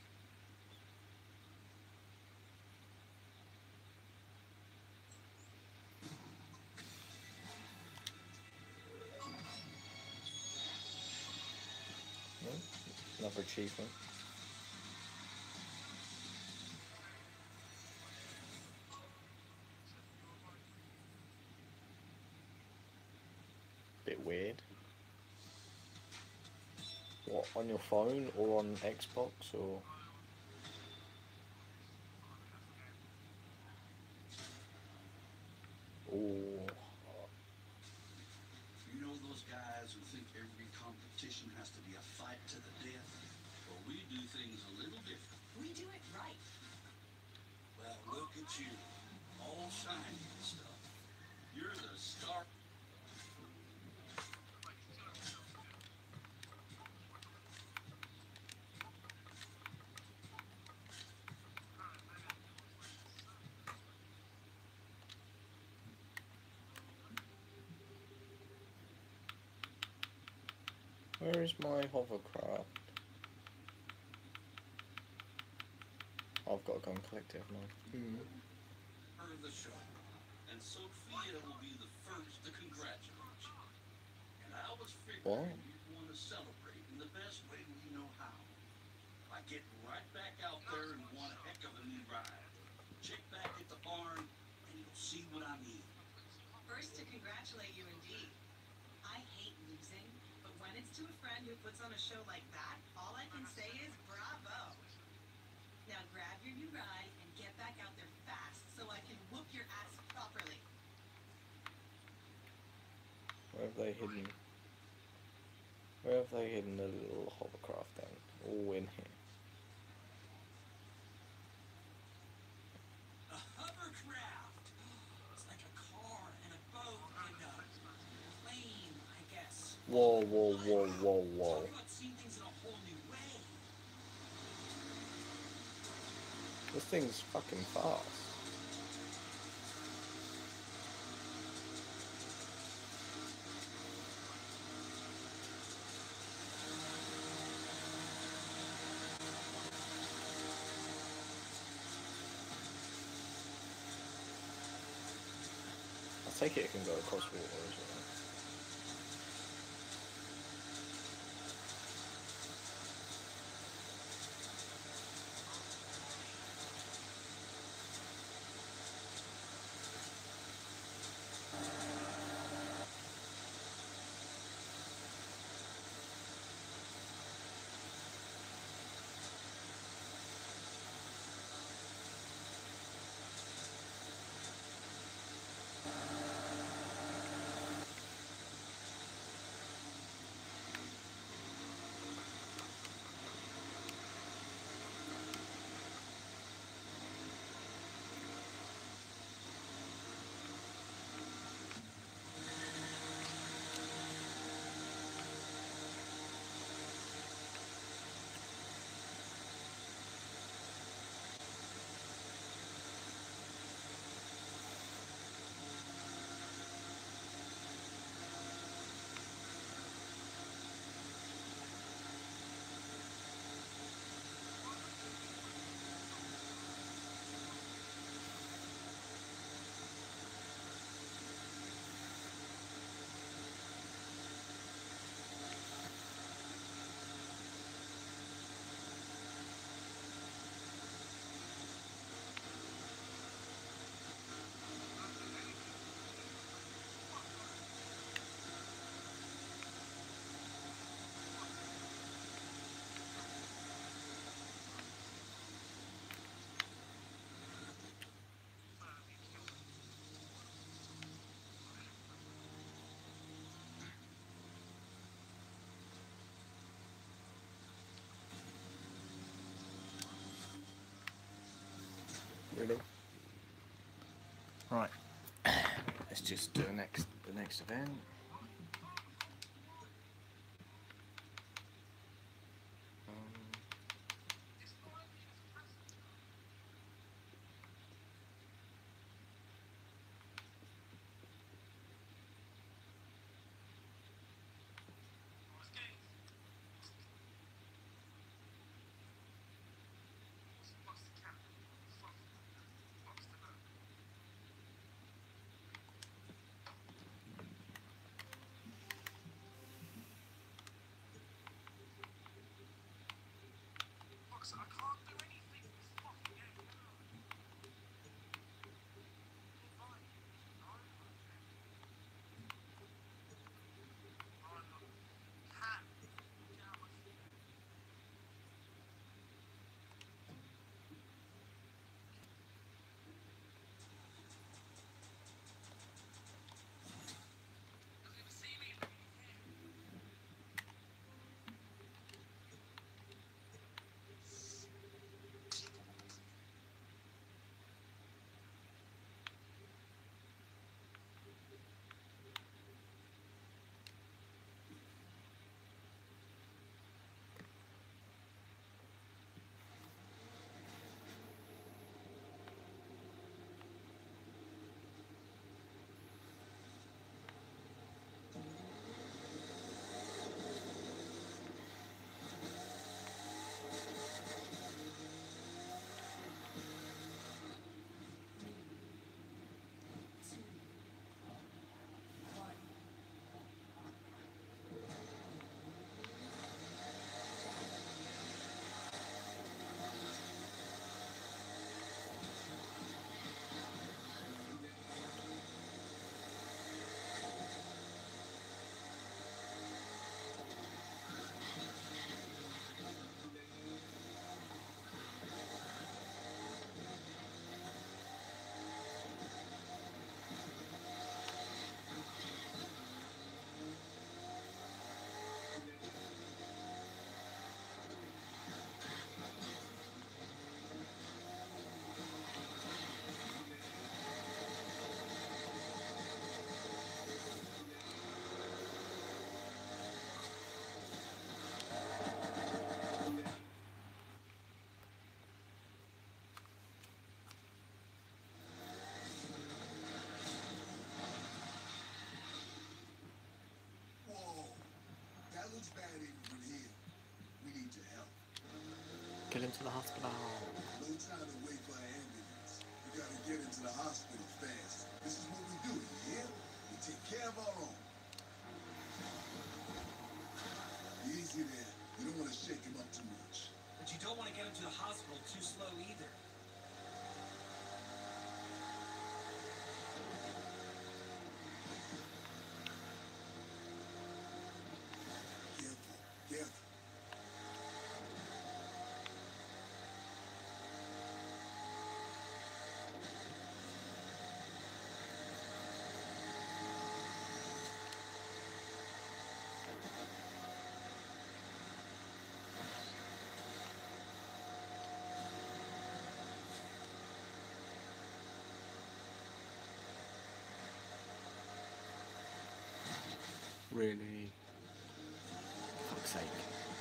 No, another achievement. Bit weird. What, on your phone or on Xbox or? Oh, You know those guys who think every competition has to be a fight to the death? Well, we do things a little different. We do it right. Well, look at you, all shiny and stuff. You're the star. where is my hovercraft? I've got to go and collect it, haven't I? Hmm. Of the show. And Sophia will be the first to congratulate you. And I was What? figuring you'd want to celebrate in the best way we know how. By getting right back out there and one heck of a new ride. Check back at the barn and you'll see what I mean. First to congratulate you indeed. I hate losing, but when it's to a friend who puts on a show like that, all I can say is bravo. Now grab your new ride and get back out there fast so I can whoop your ass properly. Where have they hidden? Where have they hidden the little hovercraft then? All in here. A hovercraft. It's like a car and a boat and a plane, I guess. Whoa, whoa, whoa, whoa, whoa. Talk about seeing things in a whole new way. This thing's fucking fast. I take it it can go across water as well. Really? Right. Let's just do the next the next event. Whoa, that looks bad even from here. We need your help. Get him to the hospital. No time to wait for an ambulance. We gotta get into the hospital fast. This is what we do, you hear? We take care of our own. Easy there. You don't want to shake him up too much. But you don't want to get him to the hospital too slow either. Careful, careful. Really? For fuck's sake.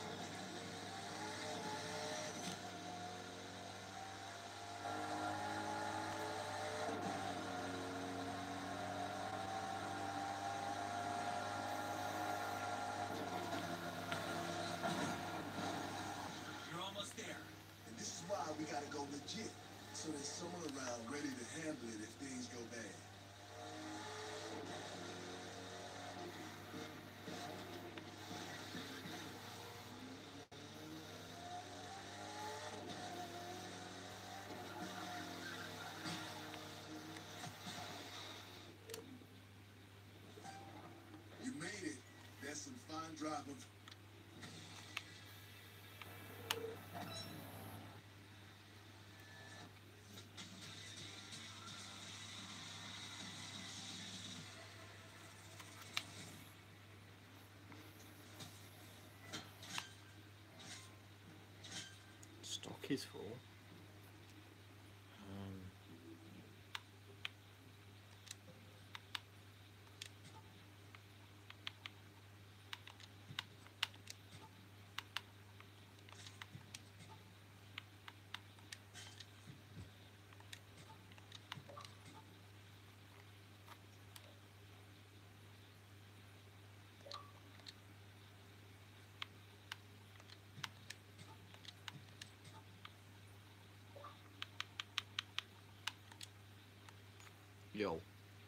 You're almost there. And this is why we gotta go legit. So there's someone around ready to handle it if things go bad. You made it. That's some fine driving. Stock is full. Um, Yo.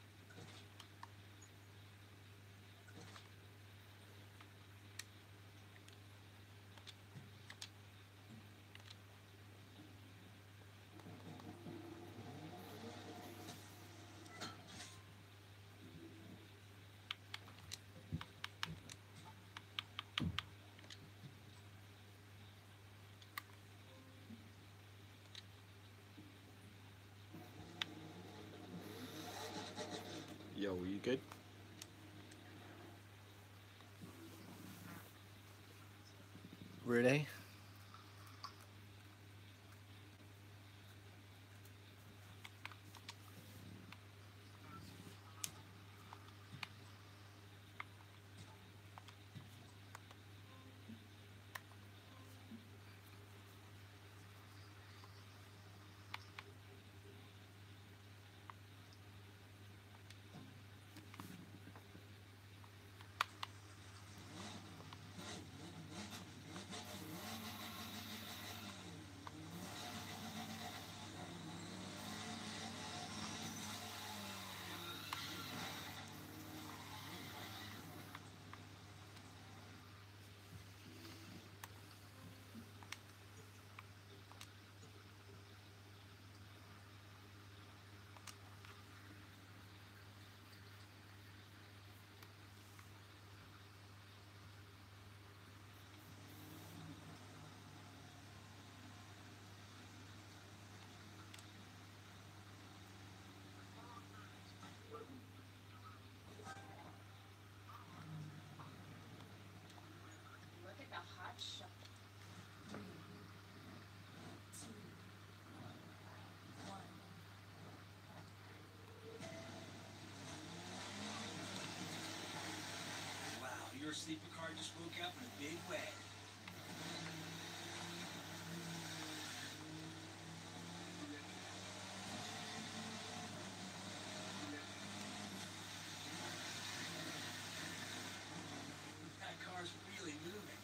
Yo, you good? Really? Look at the hot shot. Wow, your sleeper car just woke up in a big way. That car's really moving.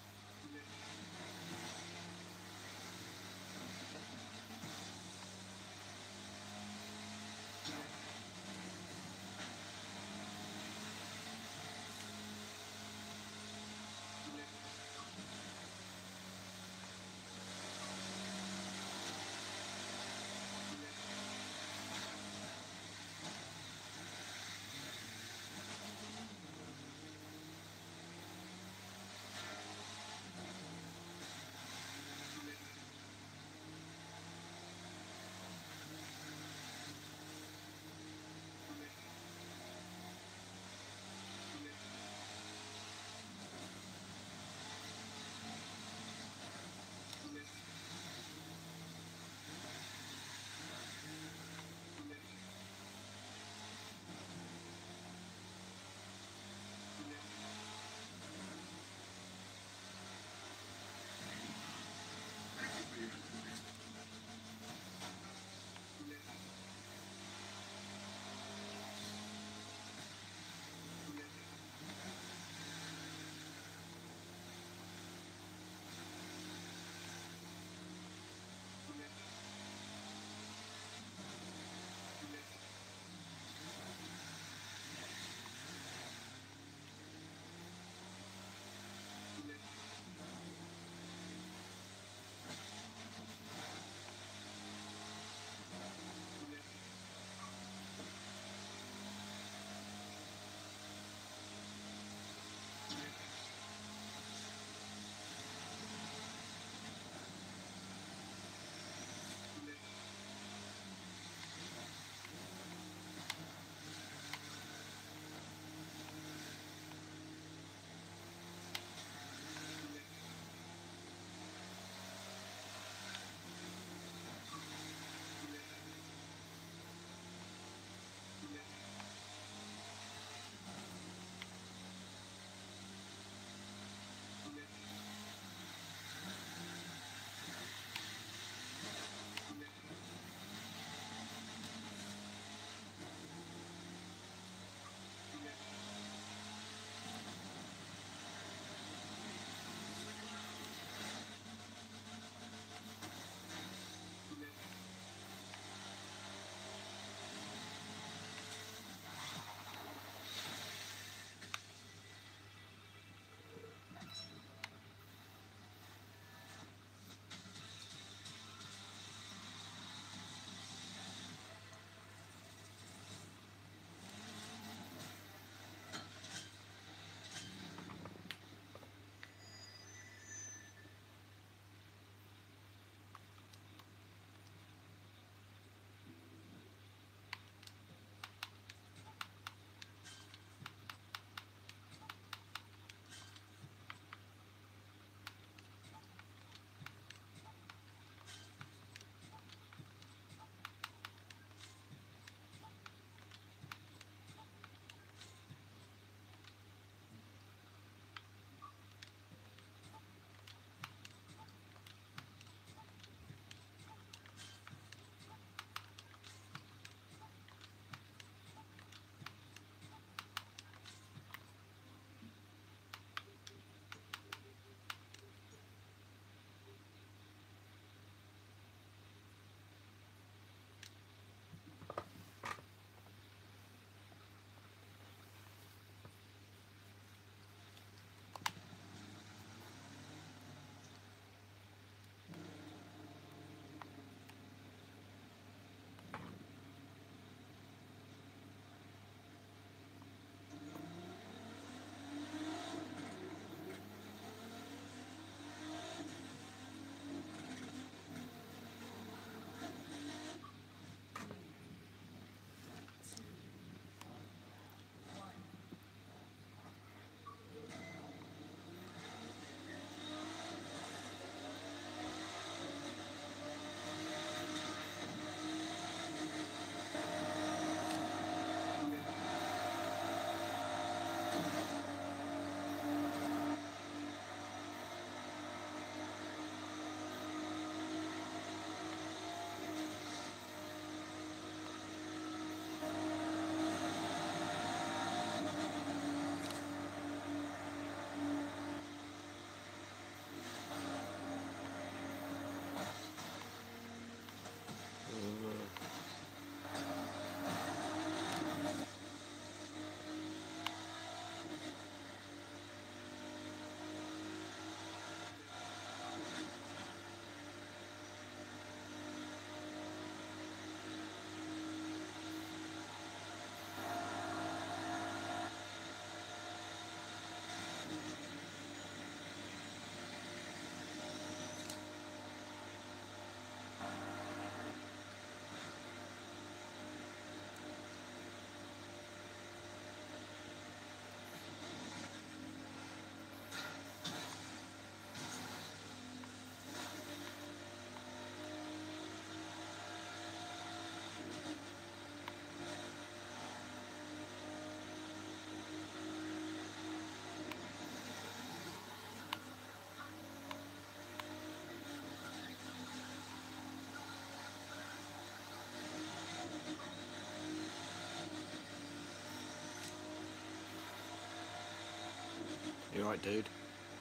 You alright, dude?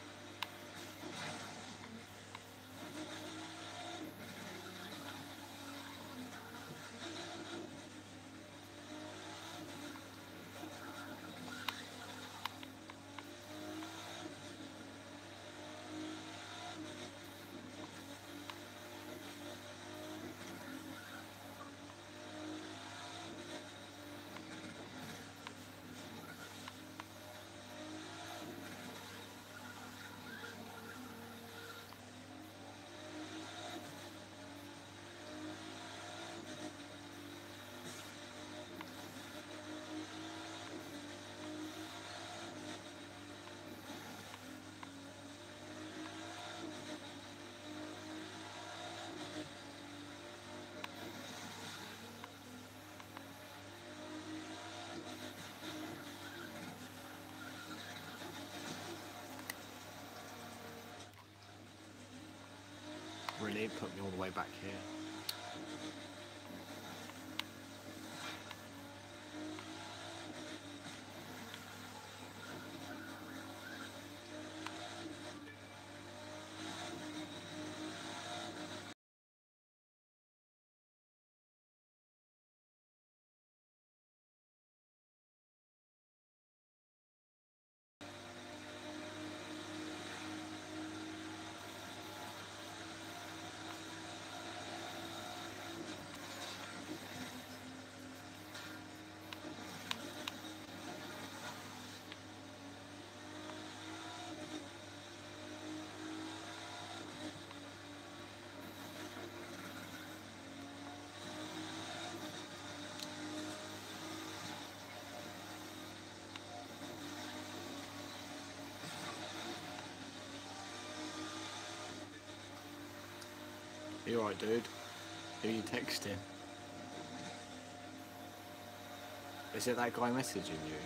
Really put me all the way back here. You alright, dude? Who are you texting? Is it that guy messaging you?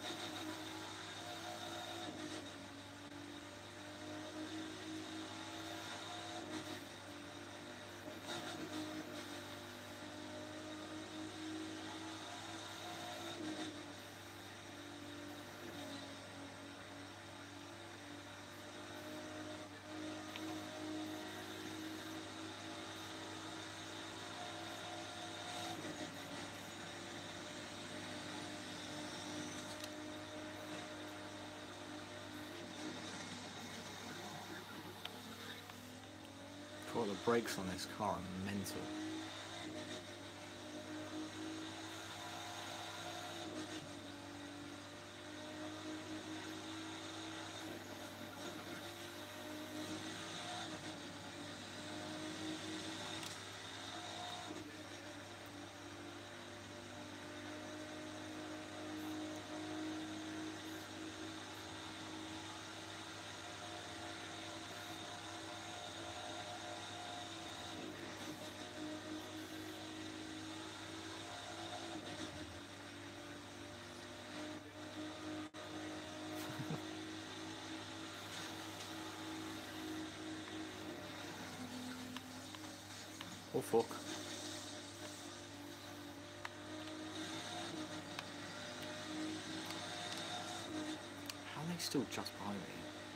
God, the brakes on this car are mental. Oh fuck. How are they still just behind me?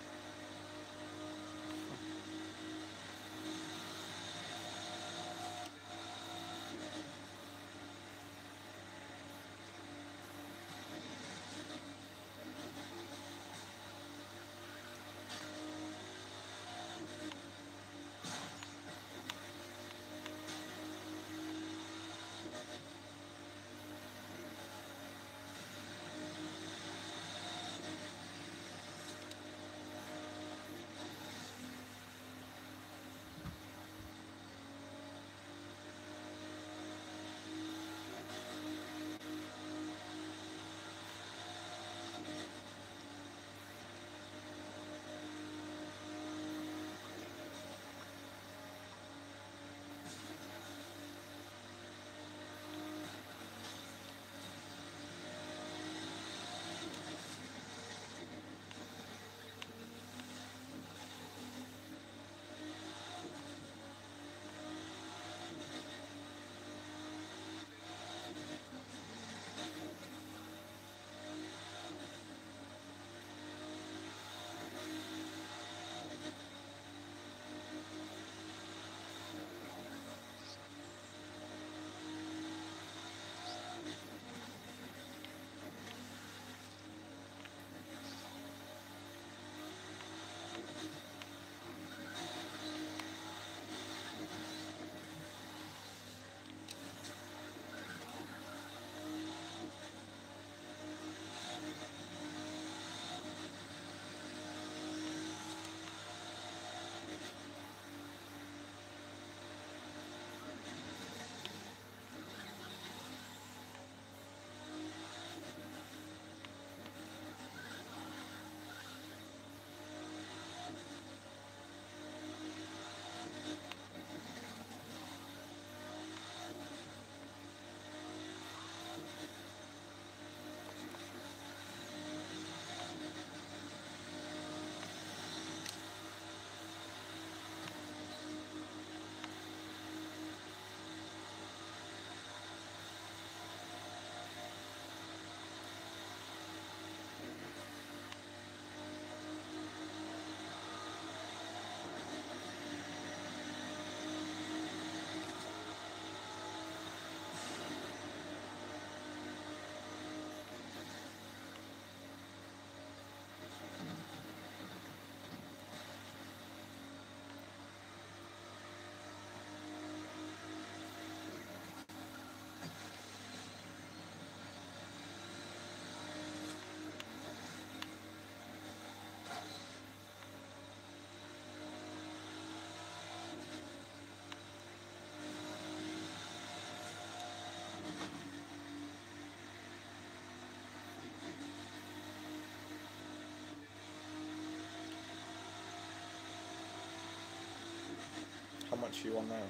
How much are you on now?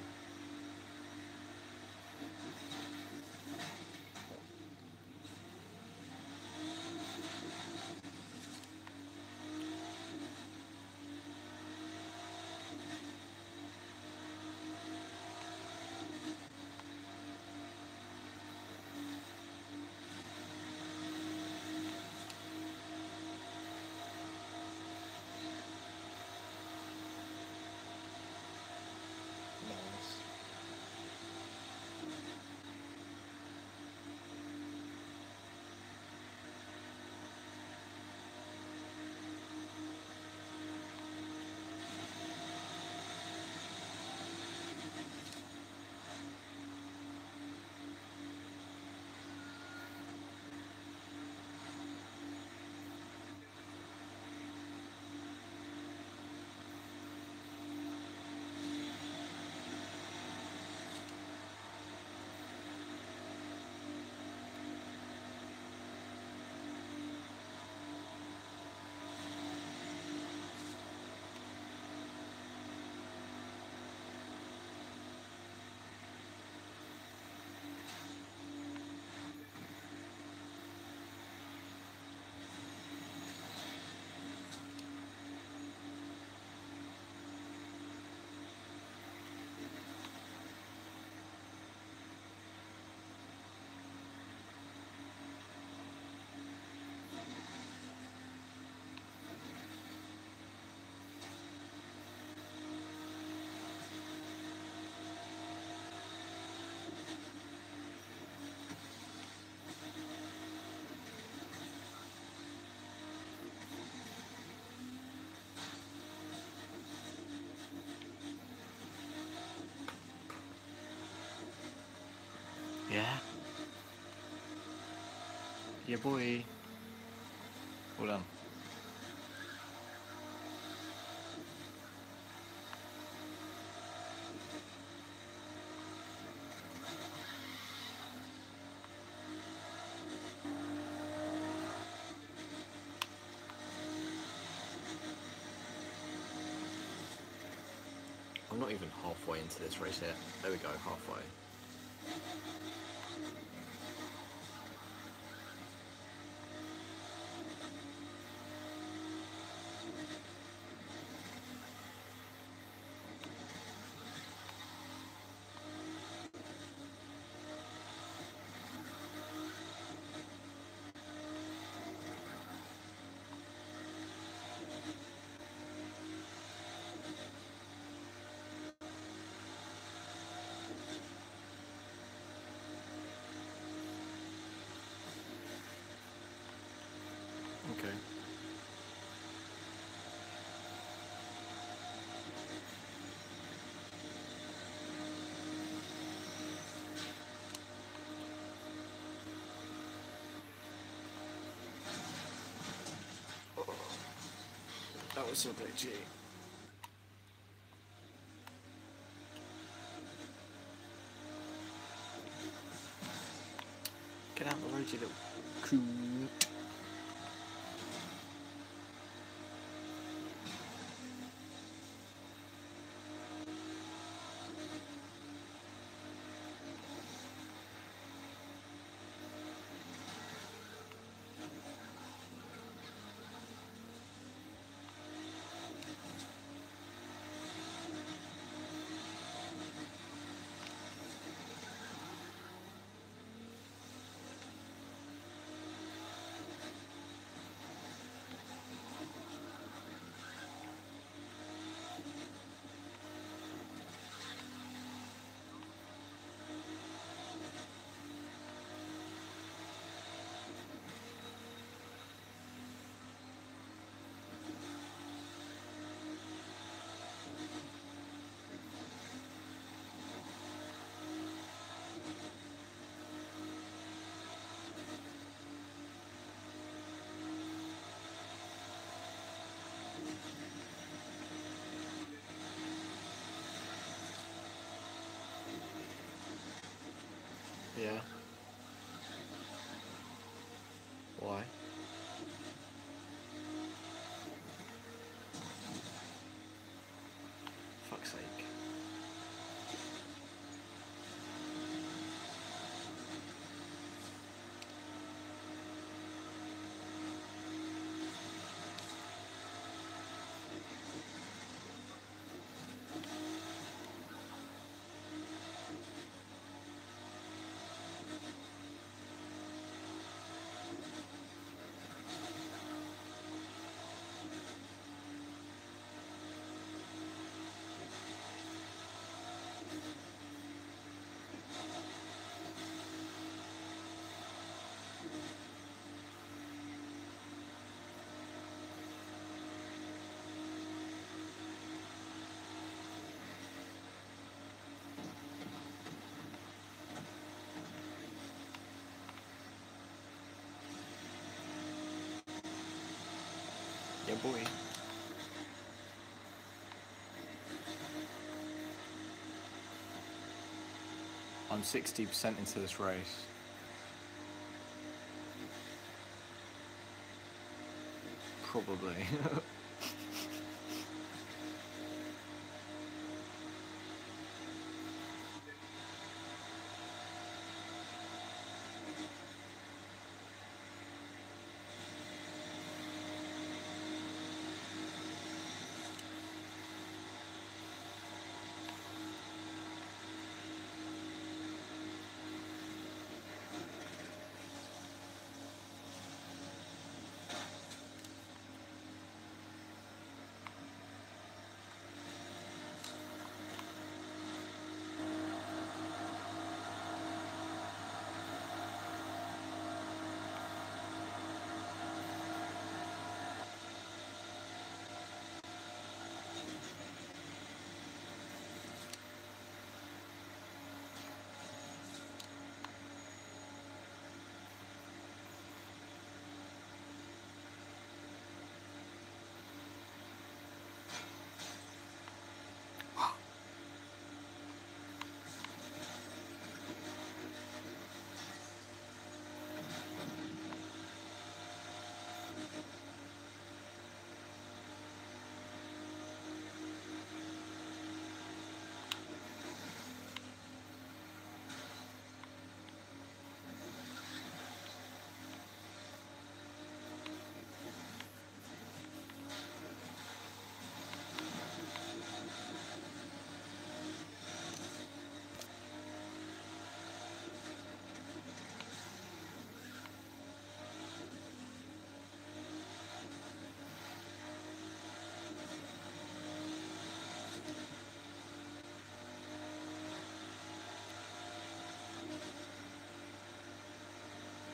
Yeah, boy. Hold on. I'm not even halfway into this race yet. There we go, halfway. Okay. That was so glitchy. Get out of the road, you little coon. Yeah. Why? Fuck's sake. Yeah, boy. I'm sixty percent into this race. Probably.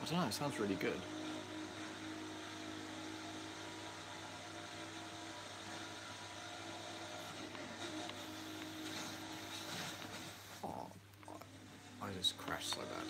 I don't know, it sounds really good. Oh, I just crashed so bad.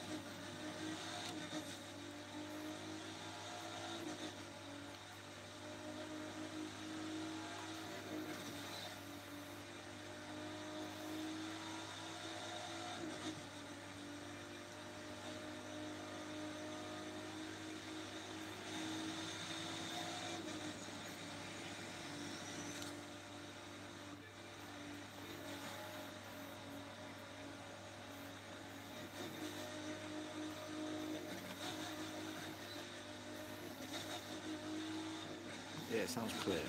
Yeah, it sounds clear.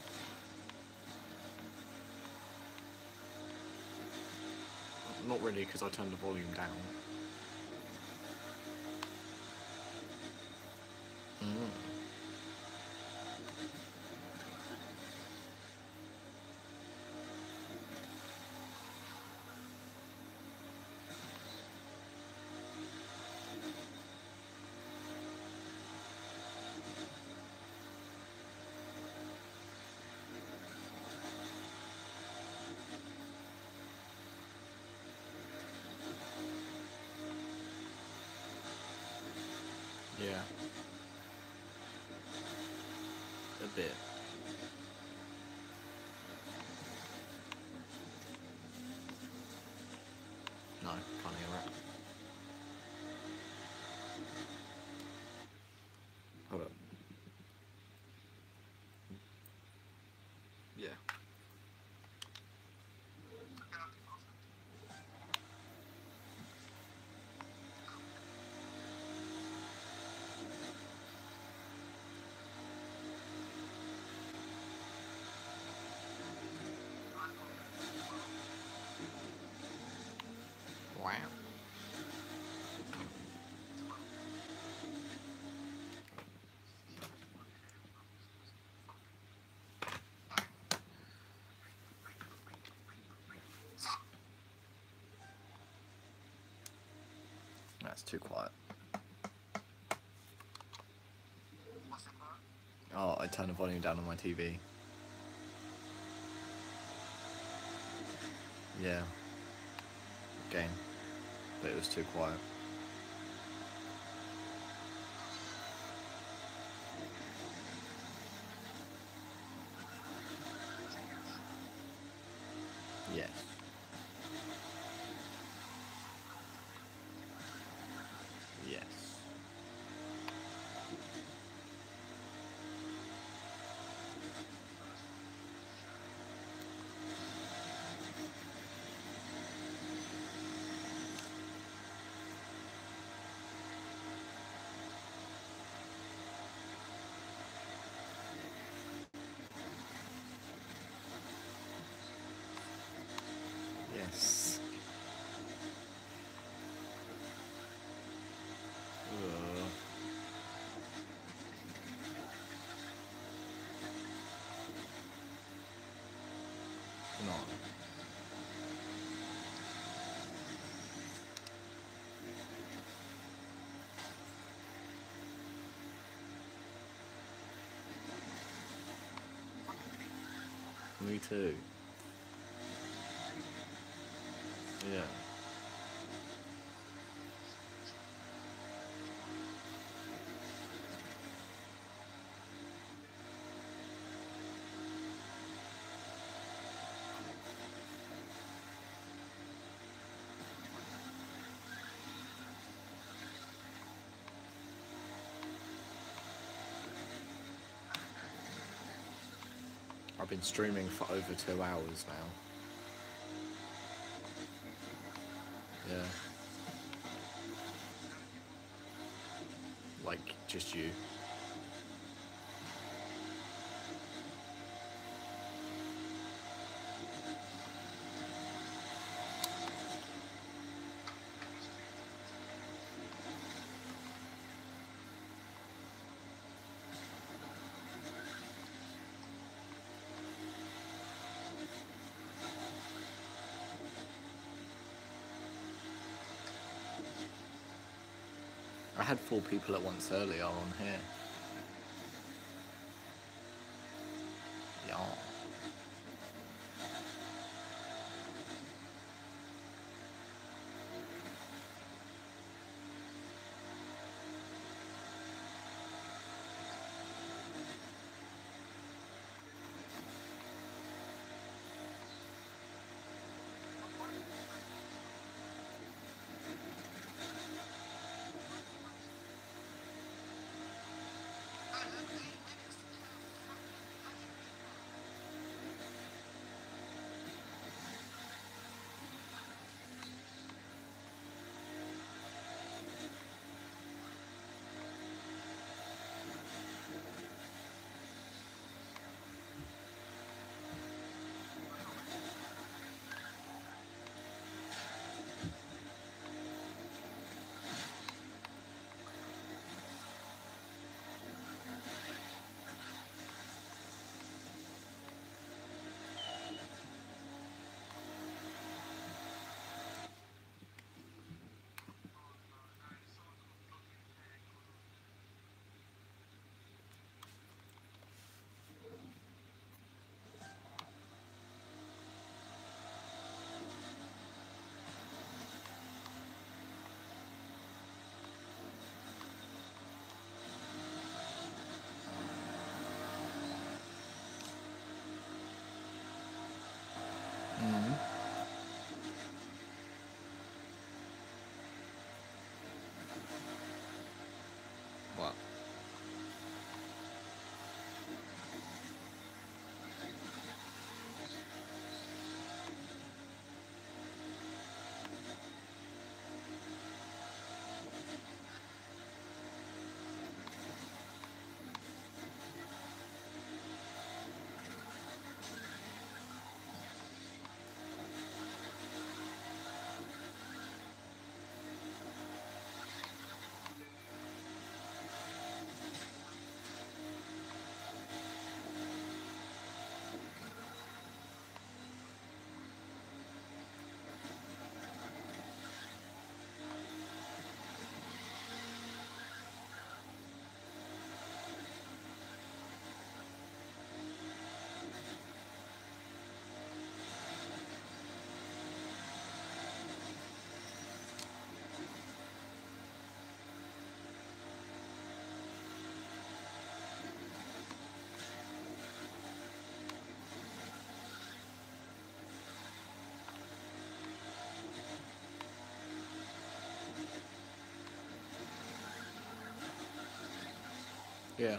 Not really, because I turned the volume down. Mm. Yeah. A bit. No, can't hear it. Hold up. Yeah. Wow. That's too quiet. Oh, I turned the volume down on my T V. Yeah. Again. But it was too quiet. Yes. Yes. Yes. Ugh. No. Me too. Yeah. I've been streaming for over two hours now. Yeah. Like, just you. I had four people at once earlier on here. Yeah. Mm. What? Yeah.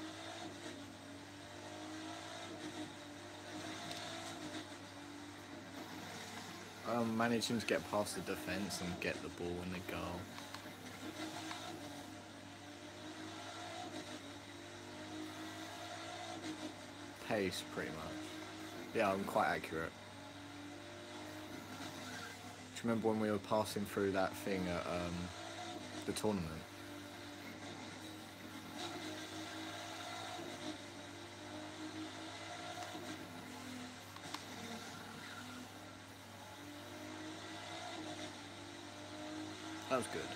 Um, managing to get past the defence and get the ball in the goal. Pace, pretty much. Yeah, I'm quite accurate. Do you remember when we were passing through that thing at um, the tournament? That was good.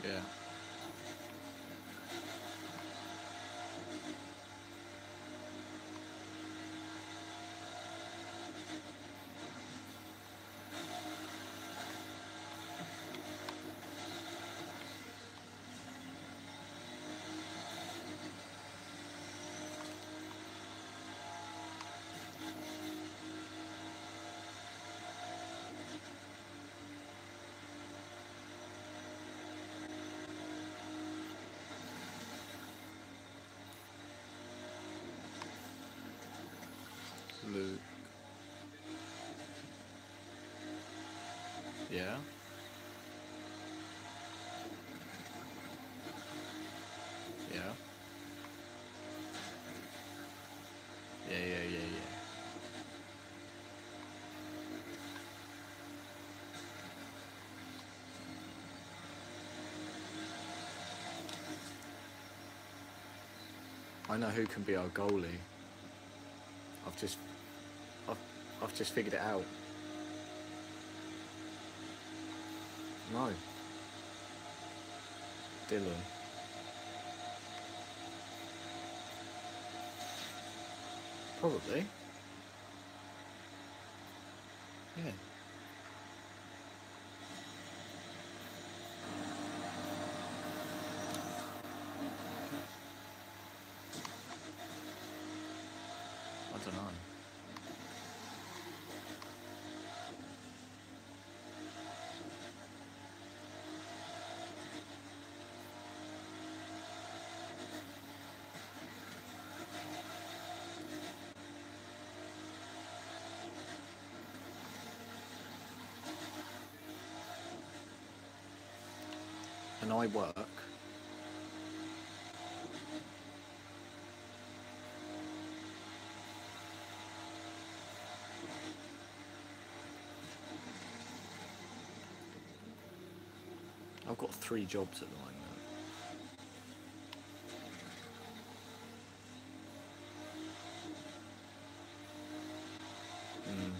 Yeah. Luke. Yeah. Yeah. Yeah, yeah, yeah, yeah. I know who can be our goalie. I've just, I've, I've just figured it out. No. Dylan. Probably. Yeah. I don't know. And I work. I've got three jobs at the moment. Mm.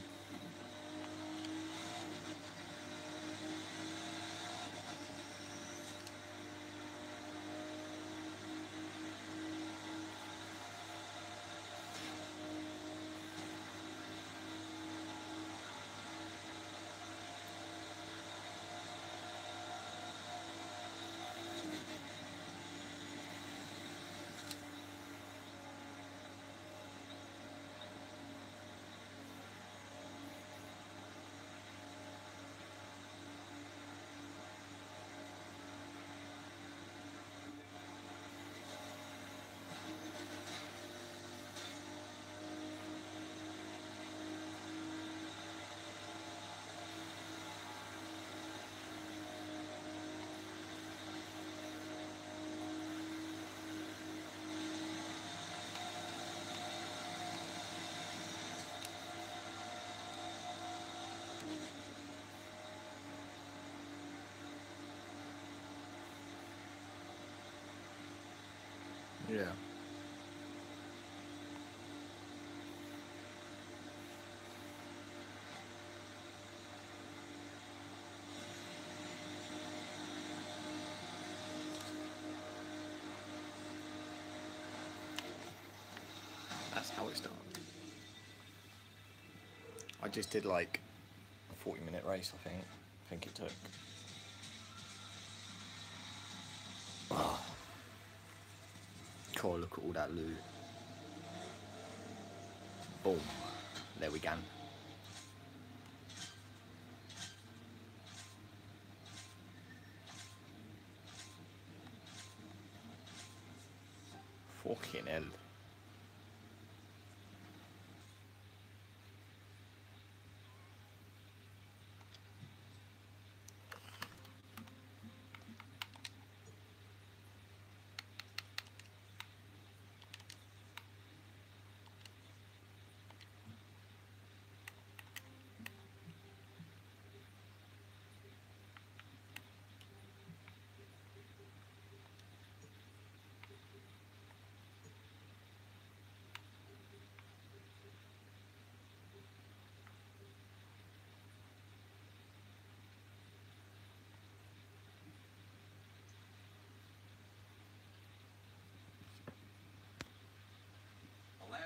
Yeah. That's how it started. I just did like a forty minute race, I think. I think it took. Oh. God, look at all that loot. Boom. There we go. Fucking hell.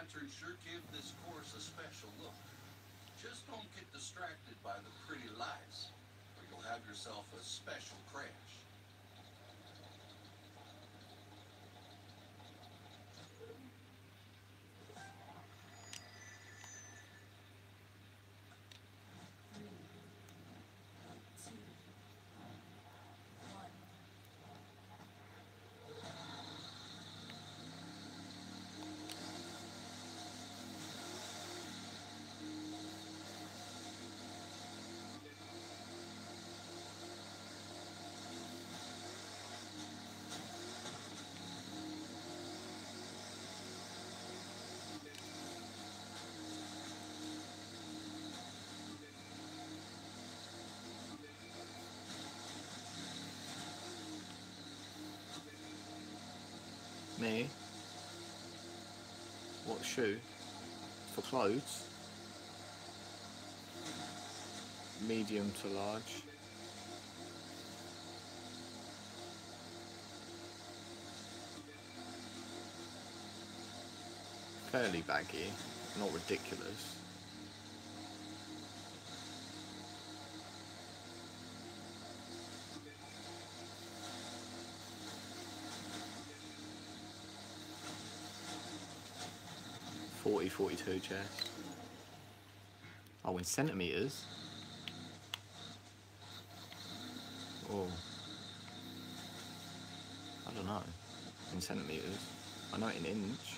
lanterns sure give this course a special look. Just don't get distracted by the pretty lights, or you'll have yourself a special crash. Me? What shoe? For clothes? Medium to large. Fairly baggy, not ridiculous. forty, forty-two chest. Oh, in centimetres? Oh. I don't know. In centimetres. I know in inch.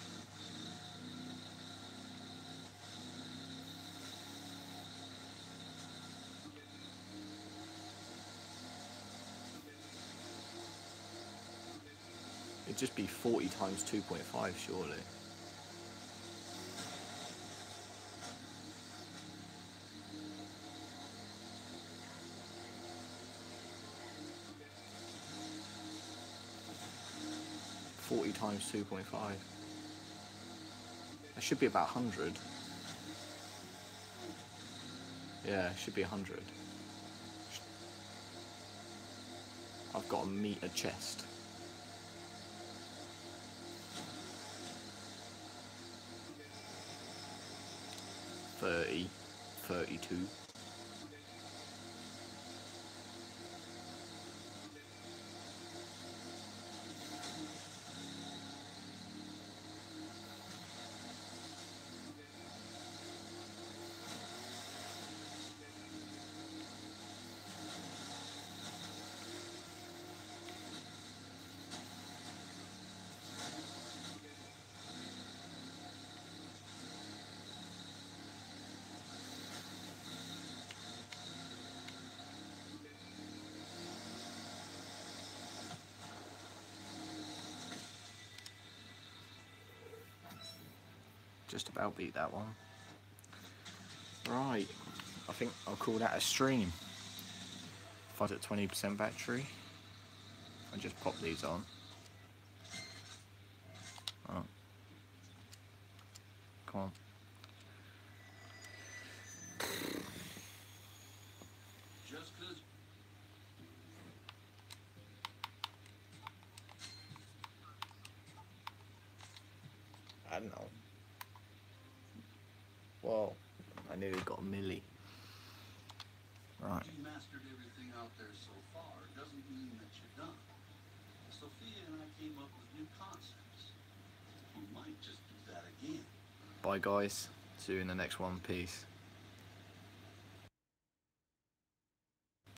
It'd just be forty times two point five, surely. forty times two point five. That should be about one hundred. Yeah, it should be one hundred. I've got a metre chest. thirty, thirty-two. Just about beat that one. Right, I think I'll call that a stream. If I was at twenty percent battery, I just pop these on. Oh. Come on. Just 'cause I don't know. Whoa, I nearly got a milli. Right. you mastered everything out there so far doesn't mean that you're done. Sophia and I came up with new concepts. You might just do that again. Bye guys. See you in the next one. Peace.